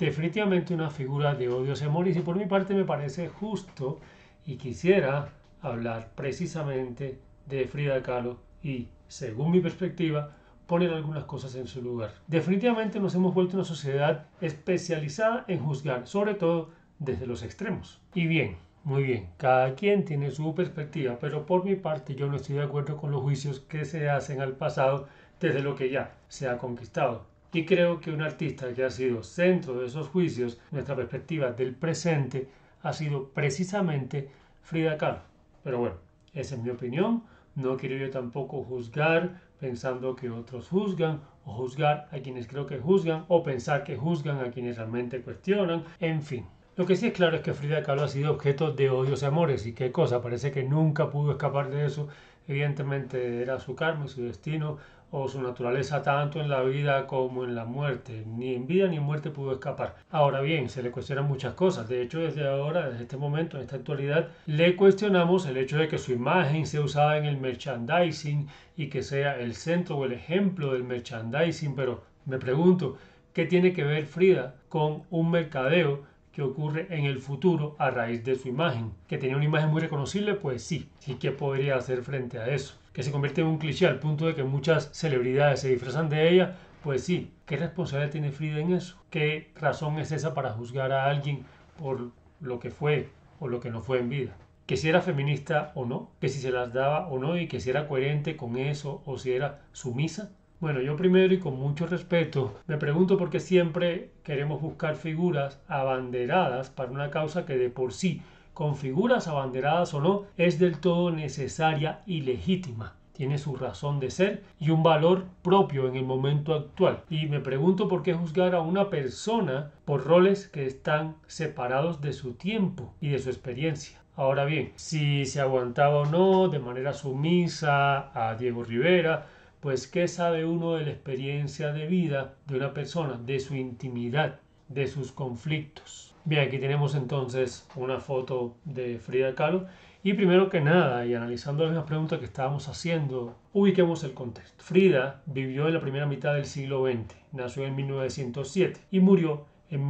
definitivamente una figura de odios y amores, y por mi parte me parece justo y quisiera hablar precisamente de Frida Kahlo y, según mi perspectiva, poner algunas cosas en su lugar. Definitivamente nos hemos vuelto una sociedad especializada en juzgar, sobre todo desde los extremos. Y bien, muy bien, cada quien tiene su perspectiva, pero por mi parte yo no estoy de acuerdo con los juicios que se hacen al pasado desde lo que ya se ha conquistado. Y creo que un artista que ha sido centro de esos juicios, nuestra perspectiva del presente, ha sido precisamente Frida Kahlo. Pero bueno, esa es mi opinión. No quiero yo tampoco juzgar pensando que otros juzgan, o juzgar a quienes creo que juzgan, o pensar que juzgan a quienes realmente cuestionan, en fin. Lo que sí es claro es que Frida Kahlo ha sido objeto de odios y amores, y qué cosa, parece que nunca pudo escapar de eso. Evidentemente era su karma y su destino, o su naturaleza, tanto en la vida como en la muerte. Ni en vida ni en muerte pudo escapar. Ahora bien, se le cuestionan muchas cosas. De hecho, desde ahora, desde este momento, en esta actualidad, le cuestionamos el hecho de que su imagen sea usada en el merchandising y que sea el centro o el ejemplo del merchandising. Pero me pregunto, ¿qué tiene que ver Frida con un mercadeo que ocurre en el futuro a raíz de su imagen? ¿Que tenía una imagen muy reconocible? Pues sí. ¿Y qué podría hacer frente a eso? ¿Que se convierte en un cliché al punto de que muchas celebridades se disfrazan de ella? Pues sí. ¿Qué responsabilidad tiene Frida en eso? ¿Qué razón es esa para juzgar a alguien por lo que fue o lo que no fue en vida? Que si era feminista o no, que si se las daba o no, y que si era coherente con eso o si era sumisa. Bueno, yo primero y con mucho respeto me pregunto por qué siempre queremos buscar figuras abanderadas para una causa que de por sí, con figuras abanderadas o no, es del todo necesaria y legítima. Tiene su razón de ser y un valor propio en el momento actual. Y me pregunto por qué juzgar a una persona por roles que están separados de su tiempo y de su experiencia. Ahora bien, si se aguantaba o no de manera sumisa a Diego Rivera, pues ¿qué sabe uno de la experiencia de vida de una persona, de su intimidad, de sus conflictos? Bien, aquí tenemos entonces una foto de Frida Kahlo. Y primero que nada, y analizando las mismas preguntas que estábamos haciendo, ubiquemos el contexto. Frida vivió en la primera mitad del siglo XX, nació en 1907 y murió en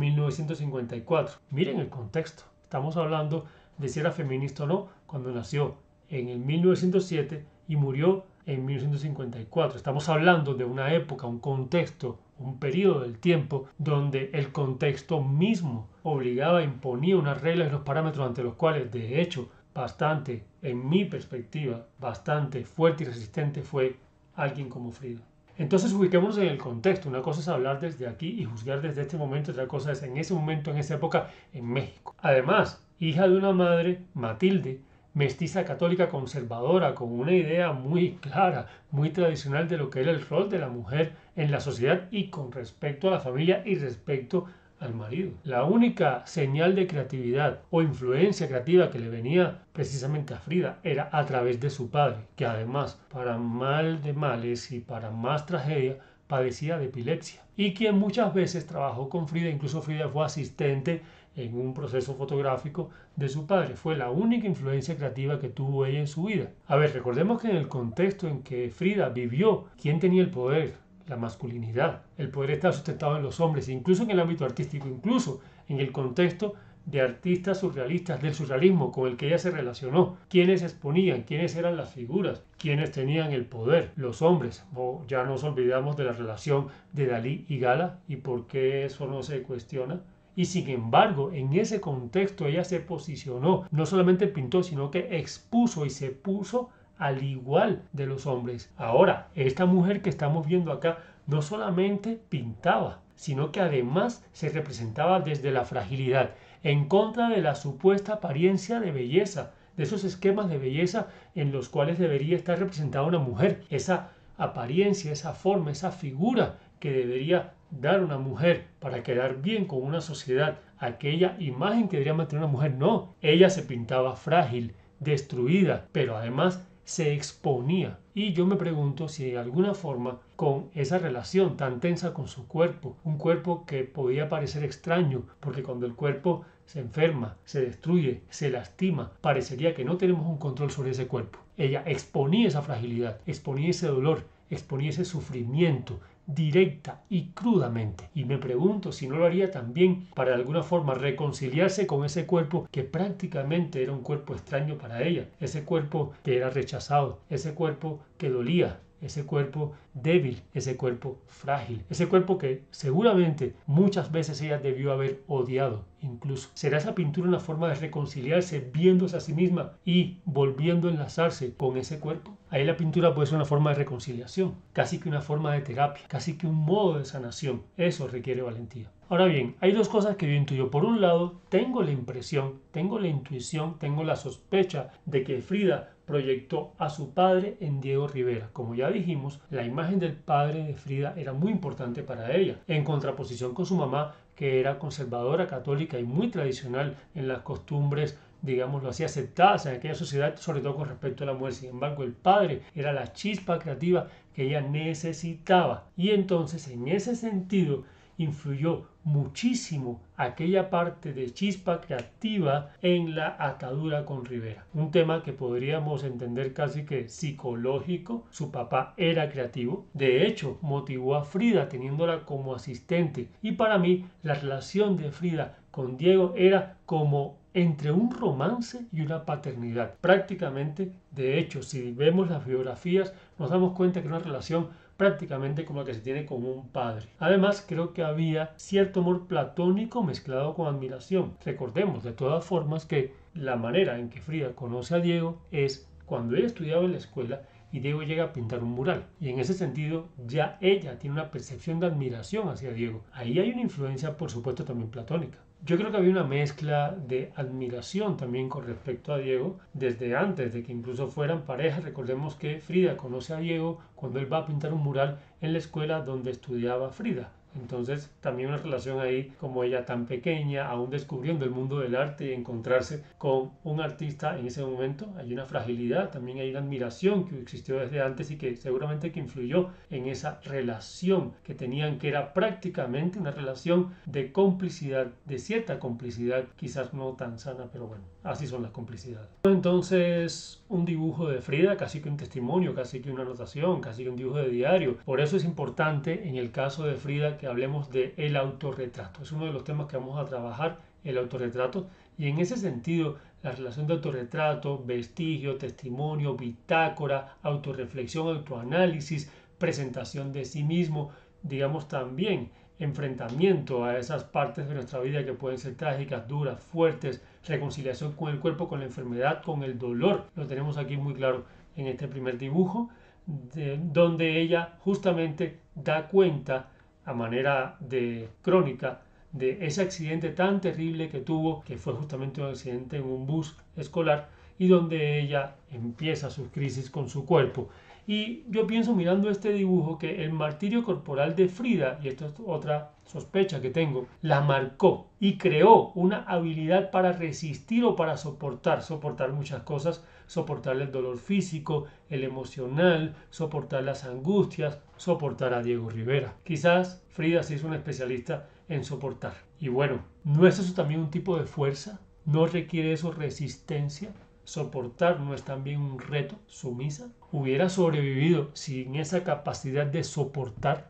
1954. Miren el contexto. Estamos hablando de si era feminista o no cuando nació en el 1907 y murió en 1954. Estamos hablando de una época, un contexto, un periodo del tiempo donde el contexto mismo obligaba, imponía unas reglas y unos parámetros ante los cuales, de hecho, bastante, en mi perspectiva, bastante fuerte y resistente fue alguien como Frida. Entonces ubiquémonos en el contexto. Una cosa es hablar desde aquí y juzgar desde este momento, otra cosa es en ese momento, en esa época, en México. Además, hija de una madre, Matilde, mestiza católica conservadora, con una idea muy clara, muy tradicional de lo que era el rol de la mujer en la sociedad y con respecto a la familia y respecto al marido. La única señal de creatividad o influencia creativa que le venía precisamente a Frida era a través de su padre, que además, para mal de males y para más tragedia, padecía de epilepsia y quien muchas veces trabajó con Frida. Incluso Frida fue asistente en un proceso fotográfico de su padre. Fue la única influencia creativa que tuvo ella en su vida. A ver, recordemos que en el contexto en que Frida vivió, ¿quién tenía el poder? La masculinidad. El poder estaba sustentado en los hombres, incluso en el ámbito artístico, incluso en el contexto de artistas surrealistas, del surrealismo con el que ella se relacionó. ¿Quiénes exponían? ¿Quiénes eran las figuras? ¿Quiénes tenían el poder? Los hombres. O ya nos olvidamos de la relación de Dalí y Gala, y por qué eso no se cuestiona. Y sin embargo, en ese contexto ella se posicionó, no solamente pintó, sino que expuso y se puso al igual de los hombres. Ahora, esta mujer que estamos viendo acá no solamente pintaba, sino que además se representaba desde la fragilidad, en contra de la supuesta apariencia de belleza, de esos esquemas de belleza en los cuales debería estar representada una mujer, esa apariencia, esa forma, esa figura que debería dar una mujer para quedar bien con una sociedad, aquella imagen que debería mantener una mujer. No, ella se pintaba frágil, destruida, pero además se exponía. Y yo me pregunto si de alguna forma, con esa relación tan tensa con su cuerpo, un cuerpo que podía parecer extraño, porque cuando el cuerpo se enferma, se destruye, se lastima, parecería que no tenemos un control sobre ese cuerpo. Ella exponía esa fragilidad, exponía ese dolor, exponía ese sufrimiento directa y crudamente. Y me pregunto si no lo haría también para de alguna forma reconciliarse con ese cuerpo que prácticamente era un cuerpo extraño para ella, ese cuerpo que era rechazado, ese cuerpo que dolía, ese cuerpo débil, ese cuerpo frágil, ese cuerpo que seguramente muchas veces ella debió haber odiado incluso. ¿Será esa pintura una forma de reconciliarse viéndose a sí misma y volviendo a enlazarse con ese cuerpo? Ahí la pintura puede ser una forma de reconciliación, casi que una forma de terapia, casi que un modo de sanación. Eso requiere valentía. Ahora bien, hay dos cosas que yo intuyo. Por un lado, tengo la impresión, tengo la intuición, tengo la sospecha de que Frida proyectó a su padre en Diego Rivera. Como ya dijimos, la imagen del padre de Frida era muy importante para ella, en contraposición con su mamá, que era conservadora, católica y muy tradicional en las costumbres, digámoslo así, aceptadas en aquella sociedad, sobre todo con respecto a la mujer. Sin embargo, el padre era la chispa creativa que ella necesitaba. Y entonces, en ese sentido, influyó muchísimo aquella parte de chispa creativa en la atadura con Rivera. Un tema que podríamos entender casi que psicológico. Su papá era creativo. De hecho, motivó a Frida teniéndola como asistente. Y para mí, la relación de Frida con Diego era como entre un romance y una paternidad. Prácticamente, de hecho, si vemos las biografías, nos damos cuenta que era una relación prácticamente como la que se tiene con un padre. Además, creo que había cierto amor platónico mezclado con admiración. Recordemos de todas formas que la manera en que Frida conoce a Diego es cuando ella estudiaba en la escuela y Diego llega a pintar un mural. Y en ese sentido ya ella tiene una percepción de admiración hacia Diego. Ahí hay una influencia, por supuesto, también platónica. Yo creo que había una mezcla de admiración también con respecto a Diego desde antes de que incluso fueran pareja. Recordemos que Frida conoce a Diego cuando él va a pintar un mural en la escuela donde estudiaba Frida. Entonces también una relación ahí, como ella tan pequeña, aún descubriendo el mundo del arte y encontrarse con un artista en ese momento. Hay una fragilidad, también hay una admiración que existió desde antes y que seguramente que influyó en esa relación que tenían, que era prácticamente una relación de complicidad, de cierta complicidad, quizás no tan sana, pero bueno, así son las complicidades. Entonces, un dibujo de Frida, casi que un testimonio, casi que una anotación, casi que un dibujo de diario. Por eso es importante en el caso de Frida que hablemos de el autorretrato. Es uno de los temas que vamos a trabajar, el autorretrato, y en ese sentido la relación de autorretrato, vestigio, testimonio, bitácora, autorreflexión, autoanálisis, presentación de sí mismo, digamos también enfrentamiento a esas partes de nuestra vida que pueden ser trágicas, duras, fuertes, reconciliación con el cuerpo, con la enfermedad, con el dolor. Lo tenemos aquí muy claro en este primer dibujo, donde ella justamente da cuenta a manera de crónica de ese accidente tan terrible que tuvo, que fue justamente un accidente en un bus escolar, y donde ella empieza sus crisis con su cuerpo. Y yo pienso mirando este dibujo que el martirio corporal de Frida, y esto es otra sospecha que tengo, la marcó y creó una habilidad para resistir o para soportar muchas cosas, soportar el dolor físico, el emocional, soportar las angustias, soportar a Diego Rivera. Quizás Frida sí es una especialista en soportar. Y bueno, ¿no es eso también un tipo de fuerza? ¿No requiere eso resistencia? ¿Soportar no es también un reto? ¿Sumisa? ¿Hubiera sobrevivido sin esa capacidad de soportar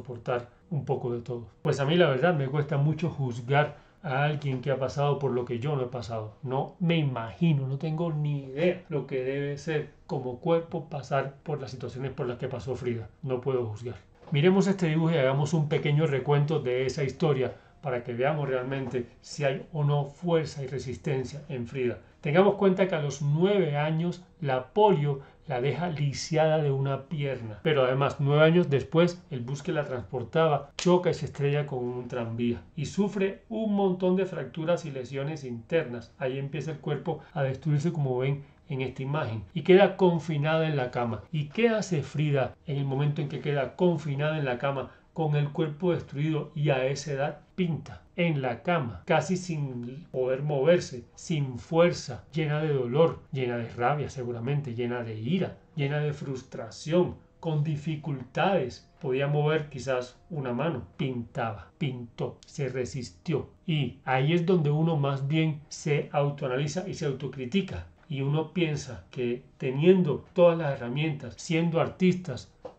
un poco de todo? Pues a mí la verdad me cuesta mucho juzgar a alguien que ha pasado por lo que yo no he pasado. No me imagino, no tengo ni idea lo que debe ser como cuerpo pasar por las situaciones por las que pasó Frida. No puedo juzgar. Miremos este dibujo y hagamos un pequeño recuento de esa historia para que veamos realmente si hay o no fuerza y resistencia en Frida. Tengamos cuenta que a los 9 años la polio la deja lisiada de una pierna, pero además 9 años después el bus que la transportaba choca y se estrella con un tranvía y sufre un montón de fracturas y lesiones internas. Ahí empieza el cuerpo a destruirse, como ven en esta imagen, y queda confinada en la cama. ¿Y qué hace Frida en el momento en que queda confinada en la cama con el cuerpo destruido y a esa edad? Pinta en la cama, casi sin poder moverse, sin fuerza, llena de dolor, llena de rabia seguramente, llena de ira, llena de frustración, con dificultades. Podía mover quizás una mano. Pintaba, pintó, se resistió. Y ahí es donde uno más bien se autoanaliza y se autocritica. Y uno piensa que teniendo todas las herramientas, siendo artistas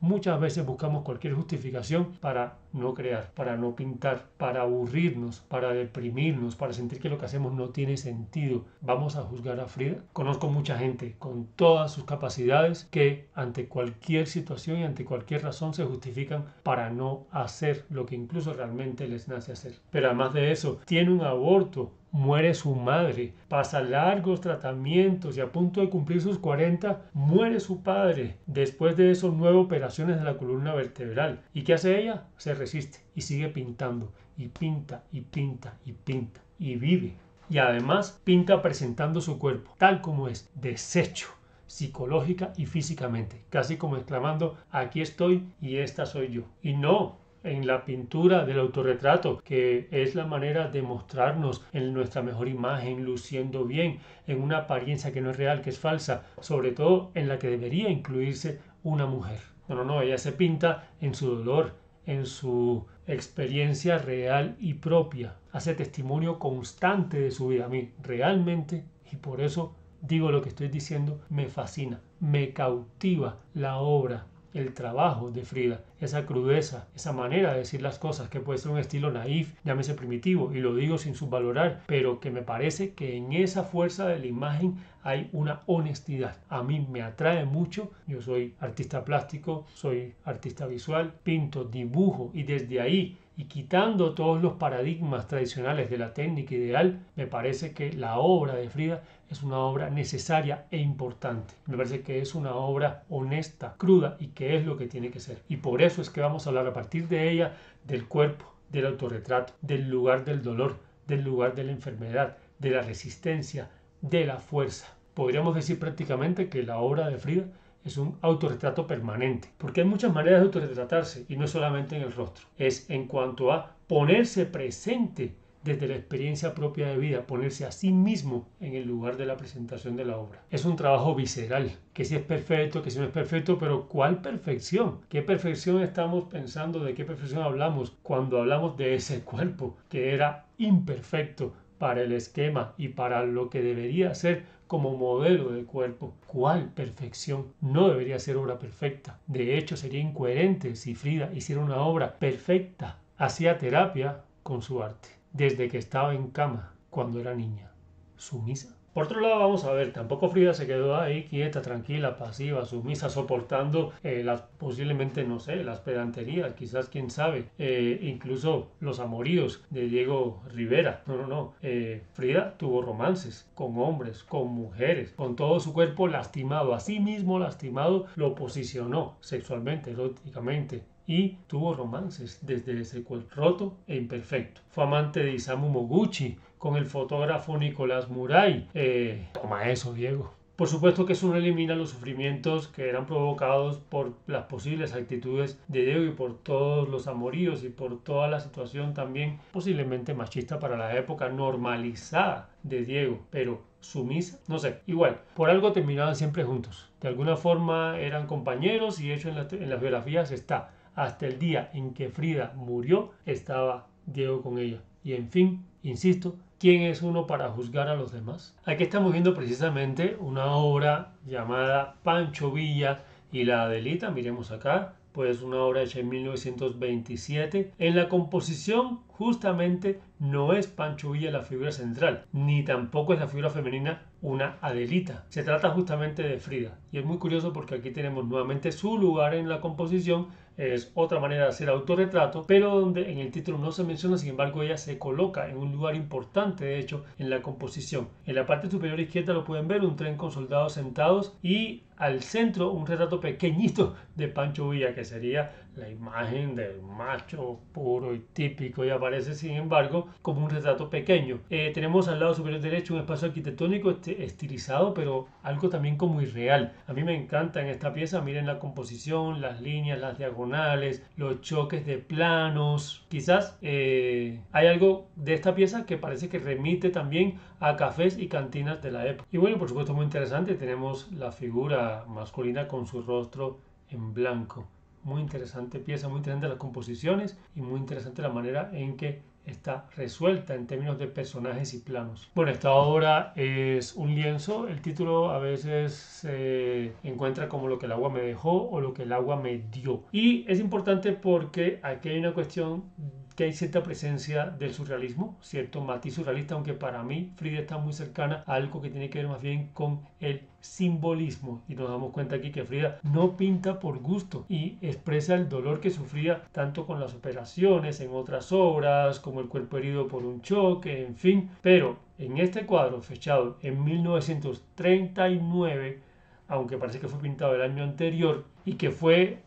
muchas veces buscamos cualquier justificación para no crear, para no pintar, para aburrirnos, para deprimirnos, para sentir que lo que hacemos no tiene sentido. ¿Vamos a juzgar a Frida? Conozco mucha gente con todas sus capacidades que ante cualquier situación y ante cualquier razón se justifican para no hacer lo que incluso realmente les nace hacer. Pero además de eso, tiene un aborto, muere su madre, pasa largos tratamientos y a punto de cumplir sus 40, muere su padre. Después de eso, 9 operaciones de la columna vertebral. ¿Y qué hace ella? Se resiste y sigue pintando. Y pinta, y pinta, y pinta. Y vive. Y además pinta presentando su cuerpo, tal como es, deshecho, psicológica y físicamente. Casi como exclamando, aquí estoy y esta soy yo. Y no en la pintura del autorretrato, que es la manera de mostrarnos en nuestra mejor imagen, luciendo bien, en una apariencia que no es real, que es falsa, sobre todo en la que debería incluirse una mujer. No, ella se pinta en su dolor, en su experiencia real y propia, hace testimonio constante de su vida. A mí realmente, y por eso digo lo que estoy diciendo, me fascina, me cautiva la obra, el trabajo de Frida, esa crudeza, esa manera de decir las cosas que puede ser un estilo naif, llámese primitivo, y lo digo sin subvalorar, pero que me parece que en esa fuerza de la imagen hay una honestidad. A mí me atrae mucho, yo soy artista plástico, soy artista visual, pinto, dibujo y desde ahí y quitando todos los paradigmas tradicionales de la técnica ideal, me parece que la obra de Frida es una obra necesaria e importante. Me parece que es una obra honesta, cruda y que es lo que tiene que ser. Y por eso es que vamos a hablar a partir de ella del cuerpo, del autorretrato, del lugar del dolor, del lugar de la enfermedad, de la resistencia, de la fuerza. Podríamos decir prácticamente que la obra de Frida es un autorretrato permanente, porque hay muchas maneras de autorretratarse y no es solamente en el rostro, es en cuanto a ponerse presente desde la experiencia propia de vida, ponerse a sí mismo en el lugar de la presentación de la obra. Es un trabajo visceral, que si es perfecto, que si no es perfecto, pero ¿cuál perfección? ¿Qué perfección estamos pensando? ¿De qué perfección hablamos cuando hablamos de ese cuerpo que era imperfecto para el esquema y para lo que debería ser como modelo de cuerpo? ¿Cuál perfección? No debería ser obra perfecta. De hecho, sería incoherente si Frida hiciera una obra perfecta. Hacía terapia con su arte, desde que estaba en cama, cuando era niña. ¿Sumisa? Por otro lado, vamos a ver, tampoco Frida se quedó ahí quieta, tranquila, pasiva, sumisa, soportando posiblemente, no sé, las pedanterías, quizás, quién sabe, incluso los amoríos de Diego Rivera. No. Frida tuvo romances con hombres, con mujeres, con todo su cuerpo lastimado, a sí mismo lastimado, lo posicionó sexualmente, eróticamente, y tuvo romances desde ese cuerpo roto e imperfecto. Fue amante de Isamu Moguchi con el fotógrafo Nicolás Muray. Toma eso, Diego. Por supuesto que eso no elimina los sufrimientos que eran provocados por las posibles actitudes de Diego y por todos los amoríos y por toda la situación también posiblemente machista para la época, normalizada de Diego, pero sumisa, no sé, igual, por algo terminaban siempre juntos. De alguna forma eran compañeros y de hecho en las biografías está. Hasta el día en que Frida murió, estaba Diego con ella. Y en fin, insisto, ¿quién es uno para juzgar a los demás? Aquí estamos viendo precisamente una obra llamada Pancho Villa y la Adelita, miremos acá, pues una obra hecha en 1927. En la composición justamente no es Pancho Villa la figura central, ni tampoco es la figura femenina una Adelita. Se trata justamente de Frida. Y es muy curioso porque aquí tenemos nuevamente su lugar en la composición. Es otra manera de hacer autorretrato, pero donde en el título no se menciona, sin embargo ella se coloca en un lugar importante, de hecho, en la composición. En la parte superior izquierda lo pueden ver, un tren con soldados sentados y al centro un retrato pequeñito de Pancho Villa, que sería la imagen del macho puro y típico, y aparece sin embargo como un retrato pequeño. Tenemos al lado superior derecho un espacio arquitectónico estilizado, pero algo también como irreal. A mí me encanta en esta pieza, miren la composición, las líneas, las diagonales, los choques de planos. Quizás hay algo de esta pieza que parece que remite también a cafés y cantinas de la época. Y bueno, por supuesto muy interesante, tenemos la figura masculina con su rostro en blanco. Muy interesante pieza, muy interesante las composiciones y muy interesante la manera en que está resuelta en términos de personajes y planos. Bueno, esta obra es un lienzo. El título a veces se encuentra como Lo que el agua me dejó o Lo que el agua me dio. Y es importante porque aquí hay una cuestión que hay cierta presencia del surrealismo, cierto matiz surrealista, aunque para mí Frida está muy cercana a algo que tiene que ver más bien con el simbolismo. Y nos damos cuenta aquí que Frida no pinta por gusto y expresa el dolor que sufría tanto con las operaciones en otras obras, como el cuerpo herido por un choque, en fin. Pero en este cuadro, fechado en 1939, aunque parece que fue pintado el año anterior y que fue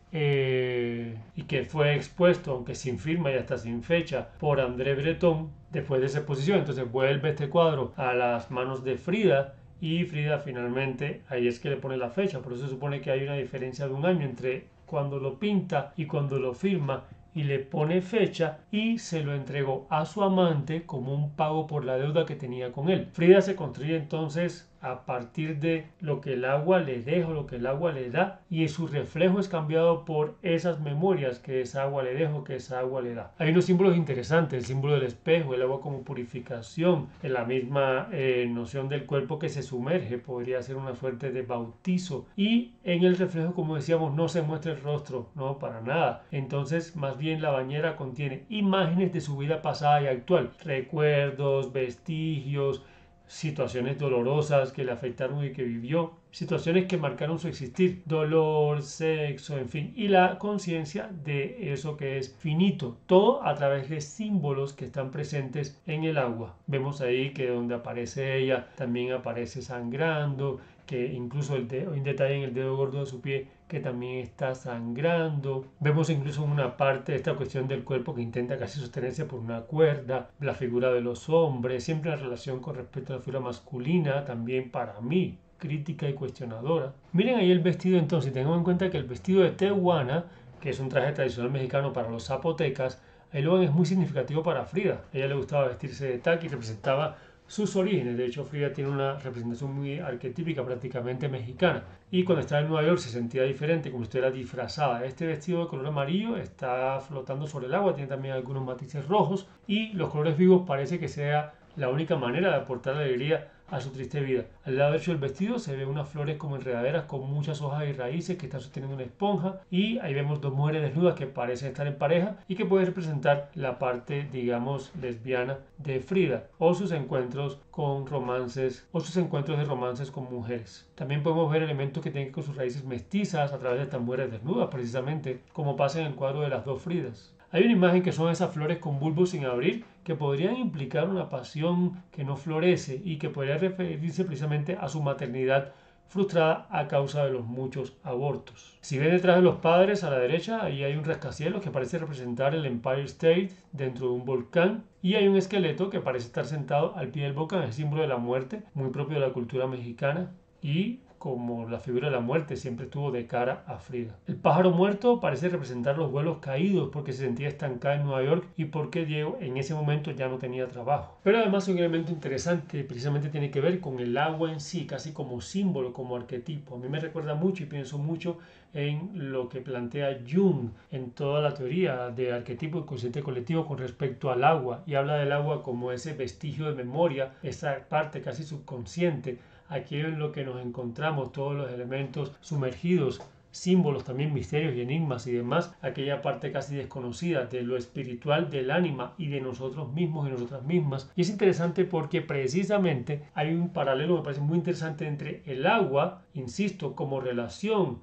expuesto, aunque sin firma y hasta sin fecha, por André Breton después de esa exposición. Entonces vuelve este cuadro a las manos de Frida y Frida finalmente ahí es que le pone la fecha. Por eso se supone que hay una diferencia de un año entre cuando lo pinta y cuando lo firma, y le pone fecha y se lo entregó a su amante como un pago por la deuda que tenía con él. Frida se construye entonces a partir de lo que el agua le deja, lo que el agua le da, y su reflejo es cambiado por esas memorias que esa agua le deja, que esa agua le da. Hay unos símbolos interesantes, el símbolo del espejo, el agua como purificación, en la misma noción del cuerpo que se sumerge, podría ser una suerte de bautizo, y en el reflejo, como decíamos, no se muestra el rostro, no, para nada. Entonces, más bien la bañera contiene imágenes de su vida pasada y actual, recuerdos, vestigios, situaciones dolorosas que le afectaron y que vivió, situaciones que marcaron su existir, dolor, sexo, en fin, y la conciencia de eso que es finito, todo a través de símbolos que están presentes en el agua. Vemos ahí que donde aparece ella también aparece sangrando, que incluso hay un detalle en el dedo gordo de su pie que también está sangrando. Vemos incluso una parte de esta cuestión del cuerpo que intenta casi sostenerse por una cuerda, la figura de los hombres, siempre en relación con respecto a la figura masculina, también para mí crítica y cuestionadora. Miren ahí el vestido entonces, tengamos en cuenta que el vestido de tehuana, que es un traje tradicional mexicano para los zapotecas, ahí lo ven, es muy significativo para Frida. A ella le gustaba vestirse de taqui, representaba sus orígenes. De hecho, Frida tiene una representación muy arquetípica, prácticamente mexicana. Y cuando estaba en Nueva York se sentía diferente, como si estuviera disfrazada. Este vestido de color amarillo está flotando sobre el agua, tiene también algunos matices rojos y los colores vivos parece que sea la única manera de aportar alegría a su triste vida. Al lado derecho del vestido se ven unas flores como enredaderas con muchas hojas y raíces que están sosteniendo una esponja, y ahí vemos dos mujeres desnudas que parecen estar en pareja y que pueden representar la parte, digamos, lesbiana de Frida o sus encuentros con romances o sus encuentros de romances con mujeres. También podemos ver elementos que tienen que ver con sus raíces mestizas a través de estas mujeres desnudas, precisamente como pasa en el cuadro de las dos Fridas. Hay una imagen que son esas flores con bulbos sin abrir que podrían implicar una pasión que no florece y que podría referirse precisamente a su maternidad frustrada a causa de los muchos abortos. Si ven detrás de los padres a la derecha, ahí hay un rascacielos que parece representar el Empire State dentro de un volcán, y hay un esqueleto que parece estar sentado al pie del volcán, es símbolo de la muerte, muy propio de la cultura mexicana, y como la figura de la muerte siempre estuvo de cara a Frida. El pájaro muerto parece representar los vuelos caídos porque se sentía estancada en Nueva York y porque Diego en ese momento ya no tenía trabajo. Pero además un elemento interesante precisamente tiene que ver con el agua en sí, casi como símbolo, como arquetipo. A mí me recuerda mucho y pienso mucho en lo que plantea Jung en toda la teoría de arquetipo inconsciente colectivo con respecto al agua, y habla del agua como ese vestigio de memoria, esa parte casi subconsciente. Aquí en lo que nos encontramos todos los elementos sumergidos, símbolos, también misterios y enigmas y demás, aquella parte casi desconocida de lo espiritual del ánima y de nosotros mismos y nosotras mismas. Y es interesante porque precisamente hay un paralelo, me parece muy interesante, entre el agua, insisto, como relación,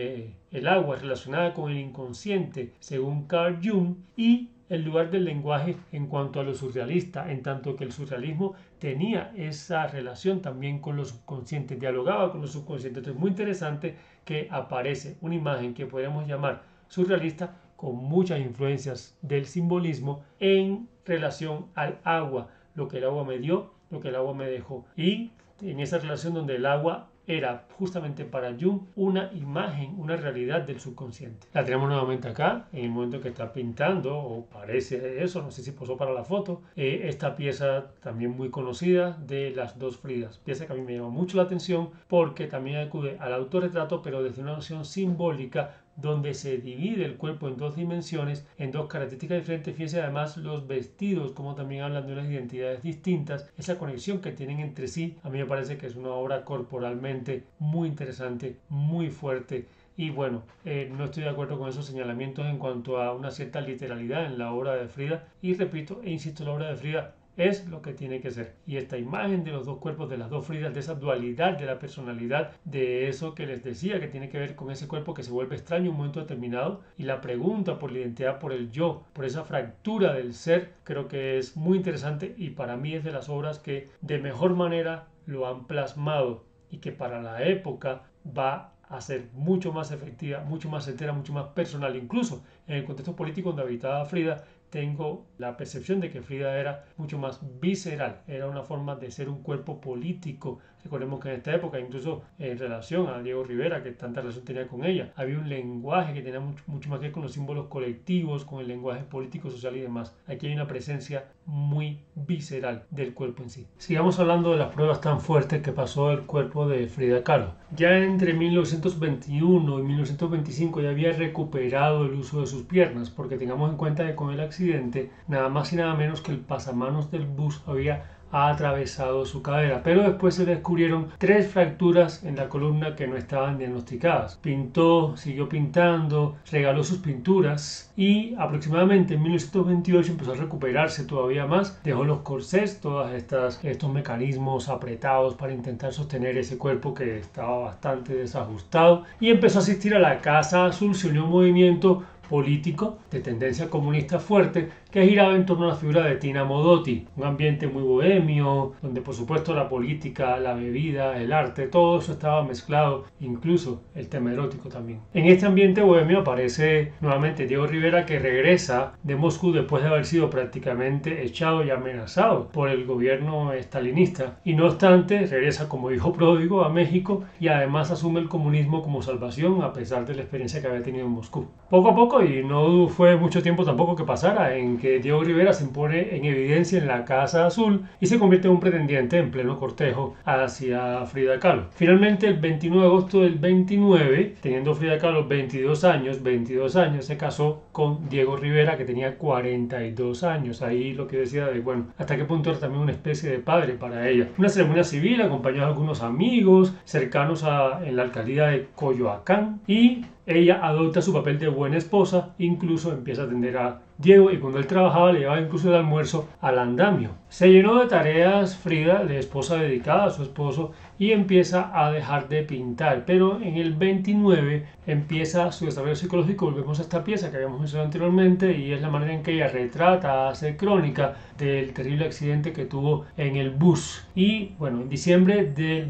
el agua relacionada con el inconsciente, según Carl Jung, y el lugar del lenguaje en cuanto a lo surrealista, en tanto que el surrealismo tenía esa relación también con lo subconsciente, dialogaba con lo subconsciente. Entonces es muy interesante que aparece una imagen que podríamos llamar surrealista con muchas influencias del simbolismo en relación al agua, lo que el agua me dio, lo que el agua me dejó, y en esa relación donde el agua era justamente para Jung una imagen, una realidad del subconsciente. La tenemos nuevamente acá, en el momento que está pintando, o parece eso, no sé si posó para la foto, esta pieza también muy conocida de las dos Fridas, pieza que a mí me llama mucho la atención porque también acude al autorretrato, pero desde una noción simbólica donde se divide el cuerpo en dos dimensiones, en dos características diferentes. Fíjense además los vestidos, como también hablan de unas identidades distintas, esa conexión que tienen entre sí. A mí me parece que es una obra corporalmente muy interesante, muy fuerte. Y bueno, no estoy de acuerdo con esos señalamientos en cuanto a una cierta literalidad en la obra de Frida. Y repito e insisto, la obra de Frida es lo que tiene que ser. Y esta imagen de los dos cuerpos, de las dos Fridas, de esa dualidad de la personalidad, de eso que les decía que tiene que ver con ese cuerpo que se vuelve extraño en un momento determinado, y la pregunta por la identidad, por el yo, por esa fractura del ser, creo que es muy interesante y para mí es de las obras que de mejor manera lo han plasmado y que para la época va a ser mucho más efectiva, mucho más certera, mucho más personal. Incluso en el contexto político donde habitaba Frida, tengo la percepción de que Frida era mucho más visceral, era una forma de ser un cuerpo político. Recordemos que en esta época, incluso en relación a Diego Rivera, que tanta relación tenía con ella, había un lenguaje que tenía mucho más que ver con los símbolos colectivos, con el lenguaje político, social y demás. Aquí hay una presencia muy visceral del cuerpo en sí. Sigamos hablando de las pruebas tan fuertes que pasó el cuerpo de Frida Kahlo. Ya entre 1921 y 1925 ya había recuperado el uso de sus piernas, porque tengamos en cuenta que con el accidente, nada más y nada menos que el pasamanos del bus había atravesado su cadera, pero después se descubrieron 3 fracturas en la columna que no estaban diagnosticadas. Pintó, siguió pintando, regaló sus pinturas y aproximadamente en 1928 empezó a recuperarse todavía más, dejó los corsés, todos estos mecanismos apretados para intentar sostener ese cuerpo que estaba bastante desajustado, y empezó a asistir a la Casa Azul. Se unió a un movimiento político de tendencia comunista fuerte que giraba en torno a la figura de Tina Modotti, un ambiente muy bohemio, donde por supuesto la política, la bebida, el arte, todo eso estaba mezclado, incluso el tema erótico también. En este ambiente bohemio aparece nuevamente Diego Rivera, que regresa de Moscú después de haber sido prácticamente echado y amenazado por el gobierno stalinista, y no obstante regresa como hijo pródigo a México y además asume el comunismo como salvación a pesar de la experiencia que había tenido en Moscú. Poco a poco, y no fue mucho tiempo tampoco que pasara, en que Diego Rivera se pone en evidencia en la Casa Azul y se convierte en un pretendiente en pleno cortejo hacia Frida Kahlo. Finalmente, el 29 de agosto del 29, teniendo Frida Kahlo 22 años, se casó con Diego Rivera, que tenía 42 años. Ahí lo que decía de, bueno, hasta qué punto era también una especie de padre para ella. Una ceremonia civil acompañada de algunos amigos cercanos en la alcaldía de Coyoacán, y ella adopta su papel de buena esposa, incluso empieza a atender a Diego, y cuando él trabajaba le llevaba incluso el almuerzo al andamio. Se llenó de tareas Frida, de esposa dedicada a su esposo, y empieza a dejar de pintar, pero en el 29 empieza su desarrollo psicológico. Volvemos a esta pieza que habíamos mencionado anteriormente, y es la manera en que ella retrata, hace crónica del terrible accidente que tuvo en el bus. Y bueno, en diciembre de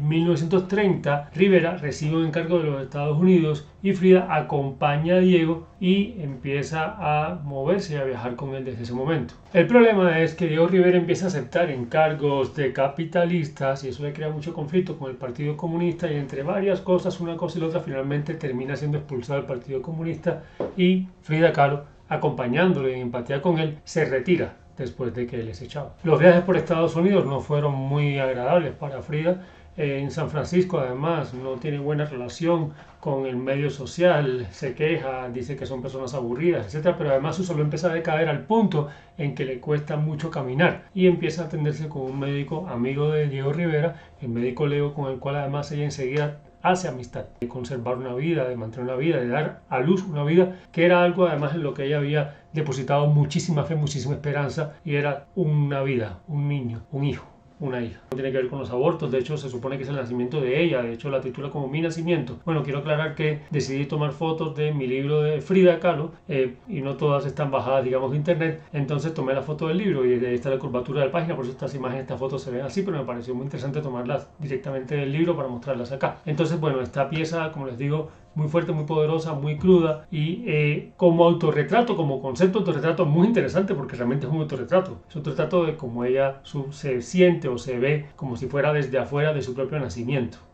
1930 Rivera recibe un encargo de los Estados Unidos y Frida acompaña a Diego y empieza a moverse y a viajar con él desde ese momento. El problema es que Diego Rivera empieza a aceptar encargos de capitalistas, y eso le crea mucho conflicto con el Partido Comunista, y entre varias cosas, una cosa y la otra, finalmente termina siendo expulsado del Partido Comunista, y Frida Kahlo, acompañándolo y en empatía con él, se retira después de que él es echado. Los viajes por Estados Unidos no fueron muy agradables para Frida. En San Francisco, además, no tiene buena relación con el medio social, se queja, dice que son personas aburridas, etcétera, pero además su salud empieza a decaer al punto en que le cuesta mucho caminar, y empieza a atenderse con un médico amigo de Diego Rivera, el médico Leo, con el cual además ella enseguida hace amistad, de conservar una vida, de mantener una vida, de dar a luz una vida, que era algo además en lo que ella había depositado muchísima fe, muchísima esperanza, y era una vida, un niño, un hijo, una hija. No tiene que ver con los abortos, de hecho se supone que es el nacimiento de ella, de hecho la titula como Mi Nacimiento. Bueno, quiero aclarar que decidí tomar fotos de mi libro de Frida Kahlo, y no todas están bajadas, digamos, de internet, entonces tomé la foto del libro y esta es la curvatura de la página, por eso estas imágenes, estas fotos se ven así, pero me pareció muy interesante tomarlas directamente del libro para mostrarlas acá. Entonces, bueno, esta pieza, como les digo, muy fuerte, muy poderosa, muy cruda, y como autorretrato, como concepto de autorretrato, muy interesante, porque realmente es un autorretrato. Es un autorretrato de cómo ella se siente o se ve como si fuera desde afuera de su propio nacimiento.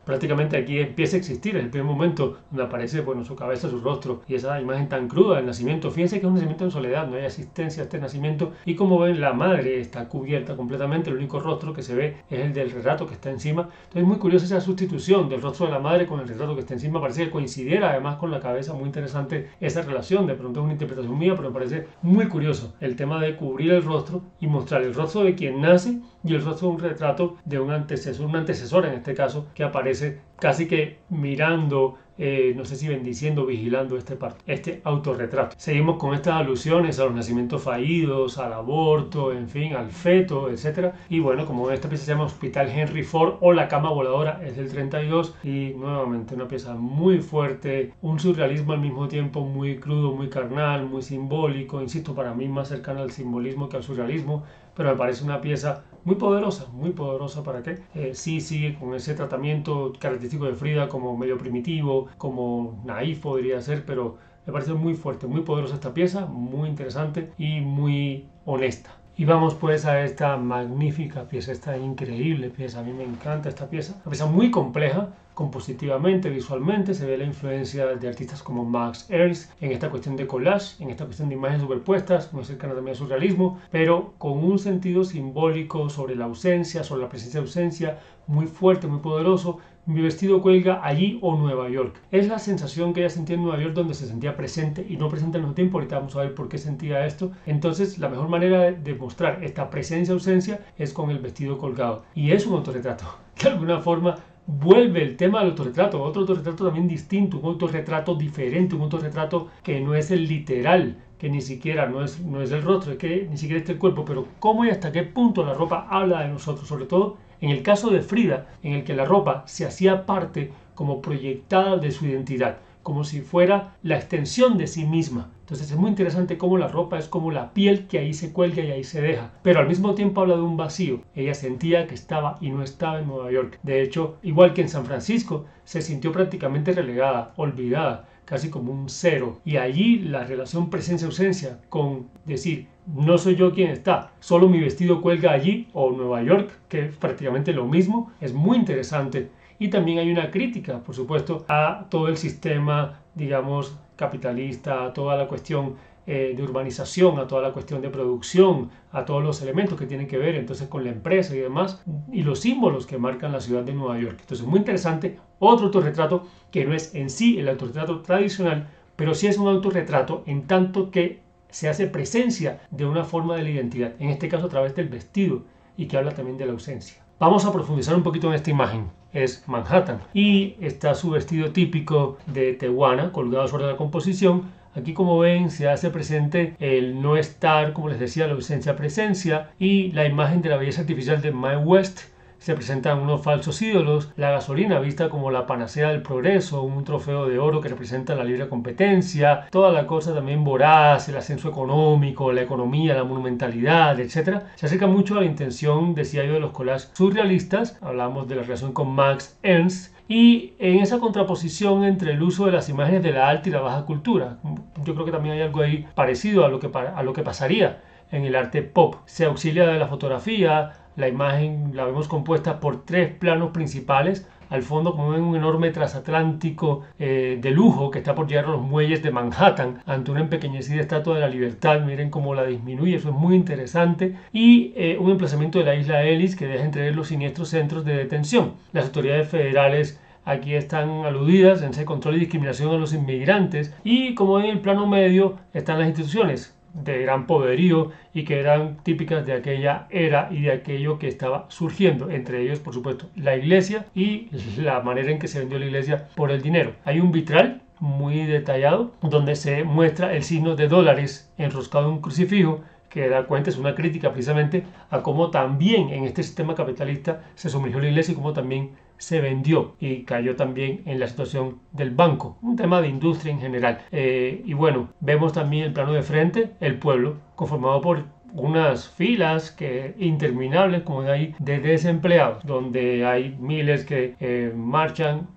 prácticamente aquí empieza a existir, es el primer momento donde aparece, bueno, su cabeza, su rostro y esa imagen tan cruda del nacimiento. Fíjense que es un nacimiento en soledad, no hay asistencia a este nacimiento, y como ven, la madre está cubierta completamente, el único rostro que se ve es el del retrato que está encima. Entonces es muy curiosa esa sustitución del rostro de la madre con el retrato que está encima, parece que coincidiera además con la cabeza. Muy interesante esa relación, de pronto es una interpretación mía, pero me parece muy curioso el tema de cubrir el rostro y mostrar el rostro de quien nace y el rostro de un retrato de un antecesor, una antecesora en este caso, que aparece casi que mirando, no sé si bendiciendo, vigilando este autorretrato. Seguimos con estas alusiones a los nacimientos fallidos, al aborto, en fin, al feto, etc. Y bueno, como esta pieza se llama Hospital Henry Ford o La Cama Voladora, es del 32, y nuevamente una pieza muy fuerte, un surrealismo al mismo tiempo muy crudo, muy carnal, muy simbólico, insisto, para mí más cercana al simbolismo que al surrealismo, pero me parece una pieza muy poderosa, ¿para qué? Sí sigue con ese tratamiento característico de Frida como medio primitivo, como naif podría ser, pero me parece muy fuerte, muy poderosa esta pieza, muy interesante y muy honesta. Y vamos pues a esta magnífica pieza, esta increíble pieza. A mí me encanta esta pieza, una pieza muy compleja, compositivamente, visualmente. Se ve la influencia de artistas como Max Ernst en esta cuestión de collage, en esta cuestión de imágenes superpuestas, muy cercana también al surrealismo, pero con un sentido simbólico sobre la ausencia, sobre la presencia de ausencia, muy fuerte, muy poderoso. Mi vestido cuelga allí o Nueva York. Es la sensación que ella sentía en Nueva York, donde se sentía presente y no presente al mismo tiempo. Ahorita vamos a ver por qué sentía esto. Entonces, la mejor manera de mostrar esta presencia-ausencia es con el vestido colgado. Y es un autorretrato. De alguna forma, vuelve el tema del autorretrato, otro autorretrato también distinto, un autorretrato diferente, un autorretrato que no es el literal, que ni siquiera no es el rostro, es que ni siquiera está el cuerpo, pero cómo y hasta qué punto la ropa habla de nosotros, sobre todo en el caso de Frida, en el que la ropa se hacía parte como proyectada de su identidad, como si fuera la extensión de sí misma. Entonces es muy interesante cómo la ropa es como la piel que ahí se cuelga y ahí se deja, pero al mismo tiempo habla de un vacío. Ella sentía que estaba y no estaba en Nueva York. De hecho, igual que en San Francisco, se sintió prácticamente relegada, olvidada, casi como un cero. Y allí la relación presencia-ausencia con decir, no soy yo quien está, solo mi vestido cuelga allí, o Nueva York, que es prácticamente lo mismo, es muy interesante. Y también hay una crítica, por supuesto, a todo el sistema, digamos, capitalista, a toda la cuestión de urbanización, a toda la cuestión de producción, a todos los elementos que tienen que ver entonces con la empresa y demás, y los símbolos que marcan la ciudad de Nueva York. Entonces, muy interesante, otro autorretrato que no es en sí el autorretrato tradicional, pero sí es un autorretrato en tanto que se hace presencia de una forma de la identidad, en este caso a través del vestido, y que habla también de la ausencia. Vamos a profundizar un poquito en esta imagen. Es Manhattan y está su vestido típico de tehuana colgado sobre la composición. Aquí, como ven, se hace presente el no estar, como les decía, la ausencia-presencia, y la imagen de la belleza artificial de Mae West. Se presentan unos falsos ídolos, la gasolina vista como la panacea del progreso, un trofeo de oro que representa la libre competencia, toda la cosa también voraz, el ascenso económico, la economía, la monumentalidad, etc. Se acerca mucho a la intención, decía yo, de los collages surrealistas. Hablamos de la relación con Max Ernst, y en esa contraposición entre el uso de las imágenes de la alta y la baja cultura. Yo creo que también hay algo ahí parecido a lo que pasaría en el arte pop. Se auxilia de la fotografía. La imagen la vemos compuesta por tres planos principales. Al fondo, como ven, un enorme transatlántico de lujo que está por llegar a los muelles de Manhattan ante una empequeñecida estatua de la libertad. Miren cómo la disminuye, eso es muy interesante. Y un emplazamiento de la isla Ellis que deja entrever los siniestros centros de detención. Las autoridades federales aquí están aludidas en ese control y discriminación a los inmigrantes. Y como en el plano medio están las instituciones de gran poderío y que eran típicas de aquella era y de aquello que estaba surgiendo, entre ellos, por supuesto, la iglesia y la manera en que se vendió la iglesia por el dinero. Hay un vitral muy detallado donde se muestra el signo de dólares enroscado en un crucifijo, que da cuenta, es una crítica precisamente a cómo también en este sistema capitalista se sumergió la iglesia y cómo también se vendió y cayó también en la situación del banco, un tema de industria en general. Y bueno, vemos también el plano de frente, el pueblo, conformado por unas filas interminables como hay de desempleados, donde hay miles que marchan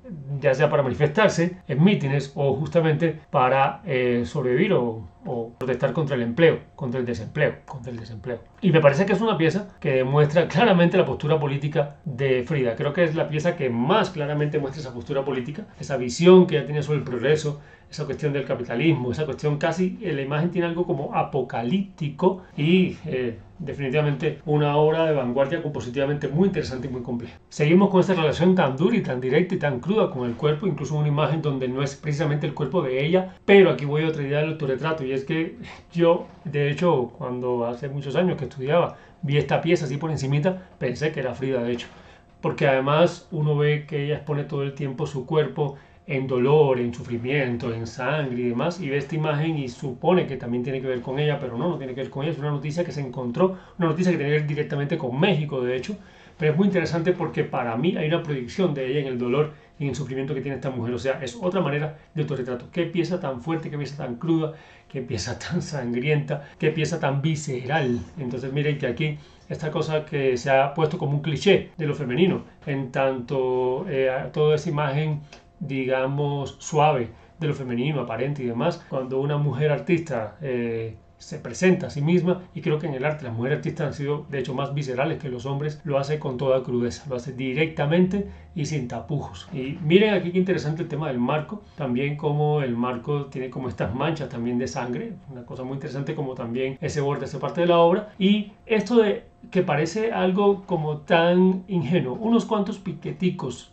ya sea para manifestarse en mítines o justamente para sobrevivir o protestar contra el empleo, contra el desempleo. Y me parece que es una pieza que demuestra claramente la postura política de Frida. Creo que es la pieza que más claramente muestra esa postura política, esa visión que ella tiene sobre el progreso, esa cuestión del capitalismo, esa cuestión casi, la imagen tiene algo como apocalíptico y definitivamente una obra de vanguardia compositivamente muy interesante y muy compleja. Seguimos con esta relación tan dura y tan directa y tan cruda con el cuerpo, incluso una imagen donde no es precisamente el cuerpo de ella, pero aquí voy a otra idea del autorretrato, y es que yo, de hecho, cuando hace muchos años que estudiaba, vi esta pieza así por encimita, pensé que era Frida, de hecho, porque además uno ve que ella expone todo el tiempo su cuerpo en dolor, en sufrimiento, en sangre y demás, y ve esta imagen y supone que también tiene que ver con ella, pero no tiene que ver con ella, es una noticia que se encontró, una noticia que tiene que ver directamente con México, de hecho, pero es muy interesante porque para mí hay una proyección de ella en el dolor y en el sufrimiento que tiene esta mujer, o sea, es otra manera de autorretrato. Qué pieza tan fuerte, qué pieza tan cruda, qué pieza tan sangrienta, qué pieza tan visceral. Entonces miren que aquí esta cosa que se ha puesto como un cliché de lo femenino, en tanto toda esa imagen, digamos, suave de lo femenino, aparente y demás, cuando una mujer artista se presenta a sí misma, y creo que en el arte las mujeres artistas han sido de hecho más viscerales que los hombres, lo hace con toda crudeza, lo hace directamente y sin tapujos. Y miren aquí qué interesante el tema del marco, también como el marco tiene como estas manchas también de sangre, una cosa muy interesante, como también ese borde, esa parte de la obra, y esto de que parece algo como tan ingenuo, unos cuantos piquetitos,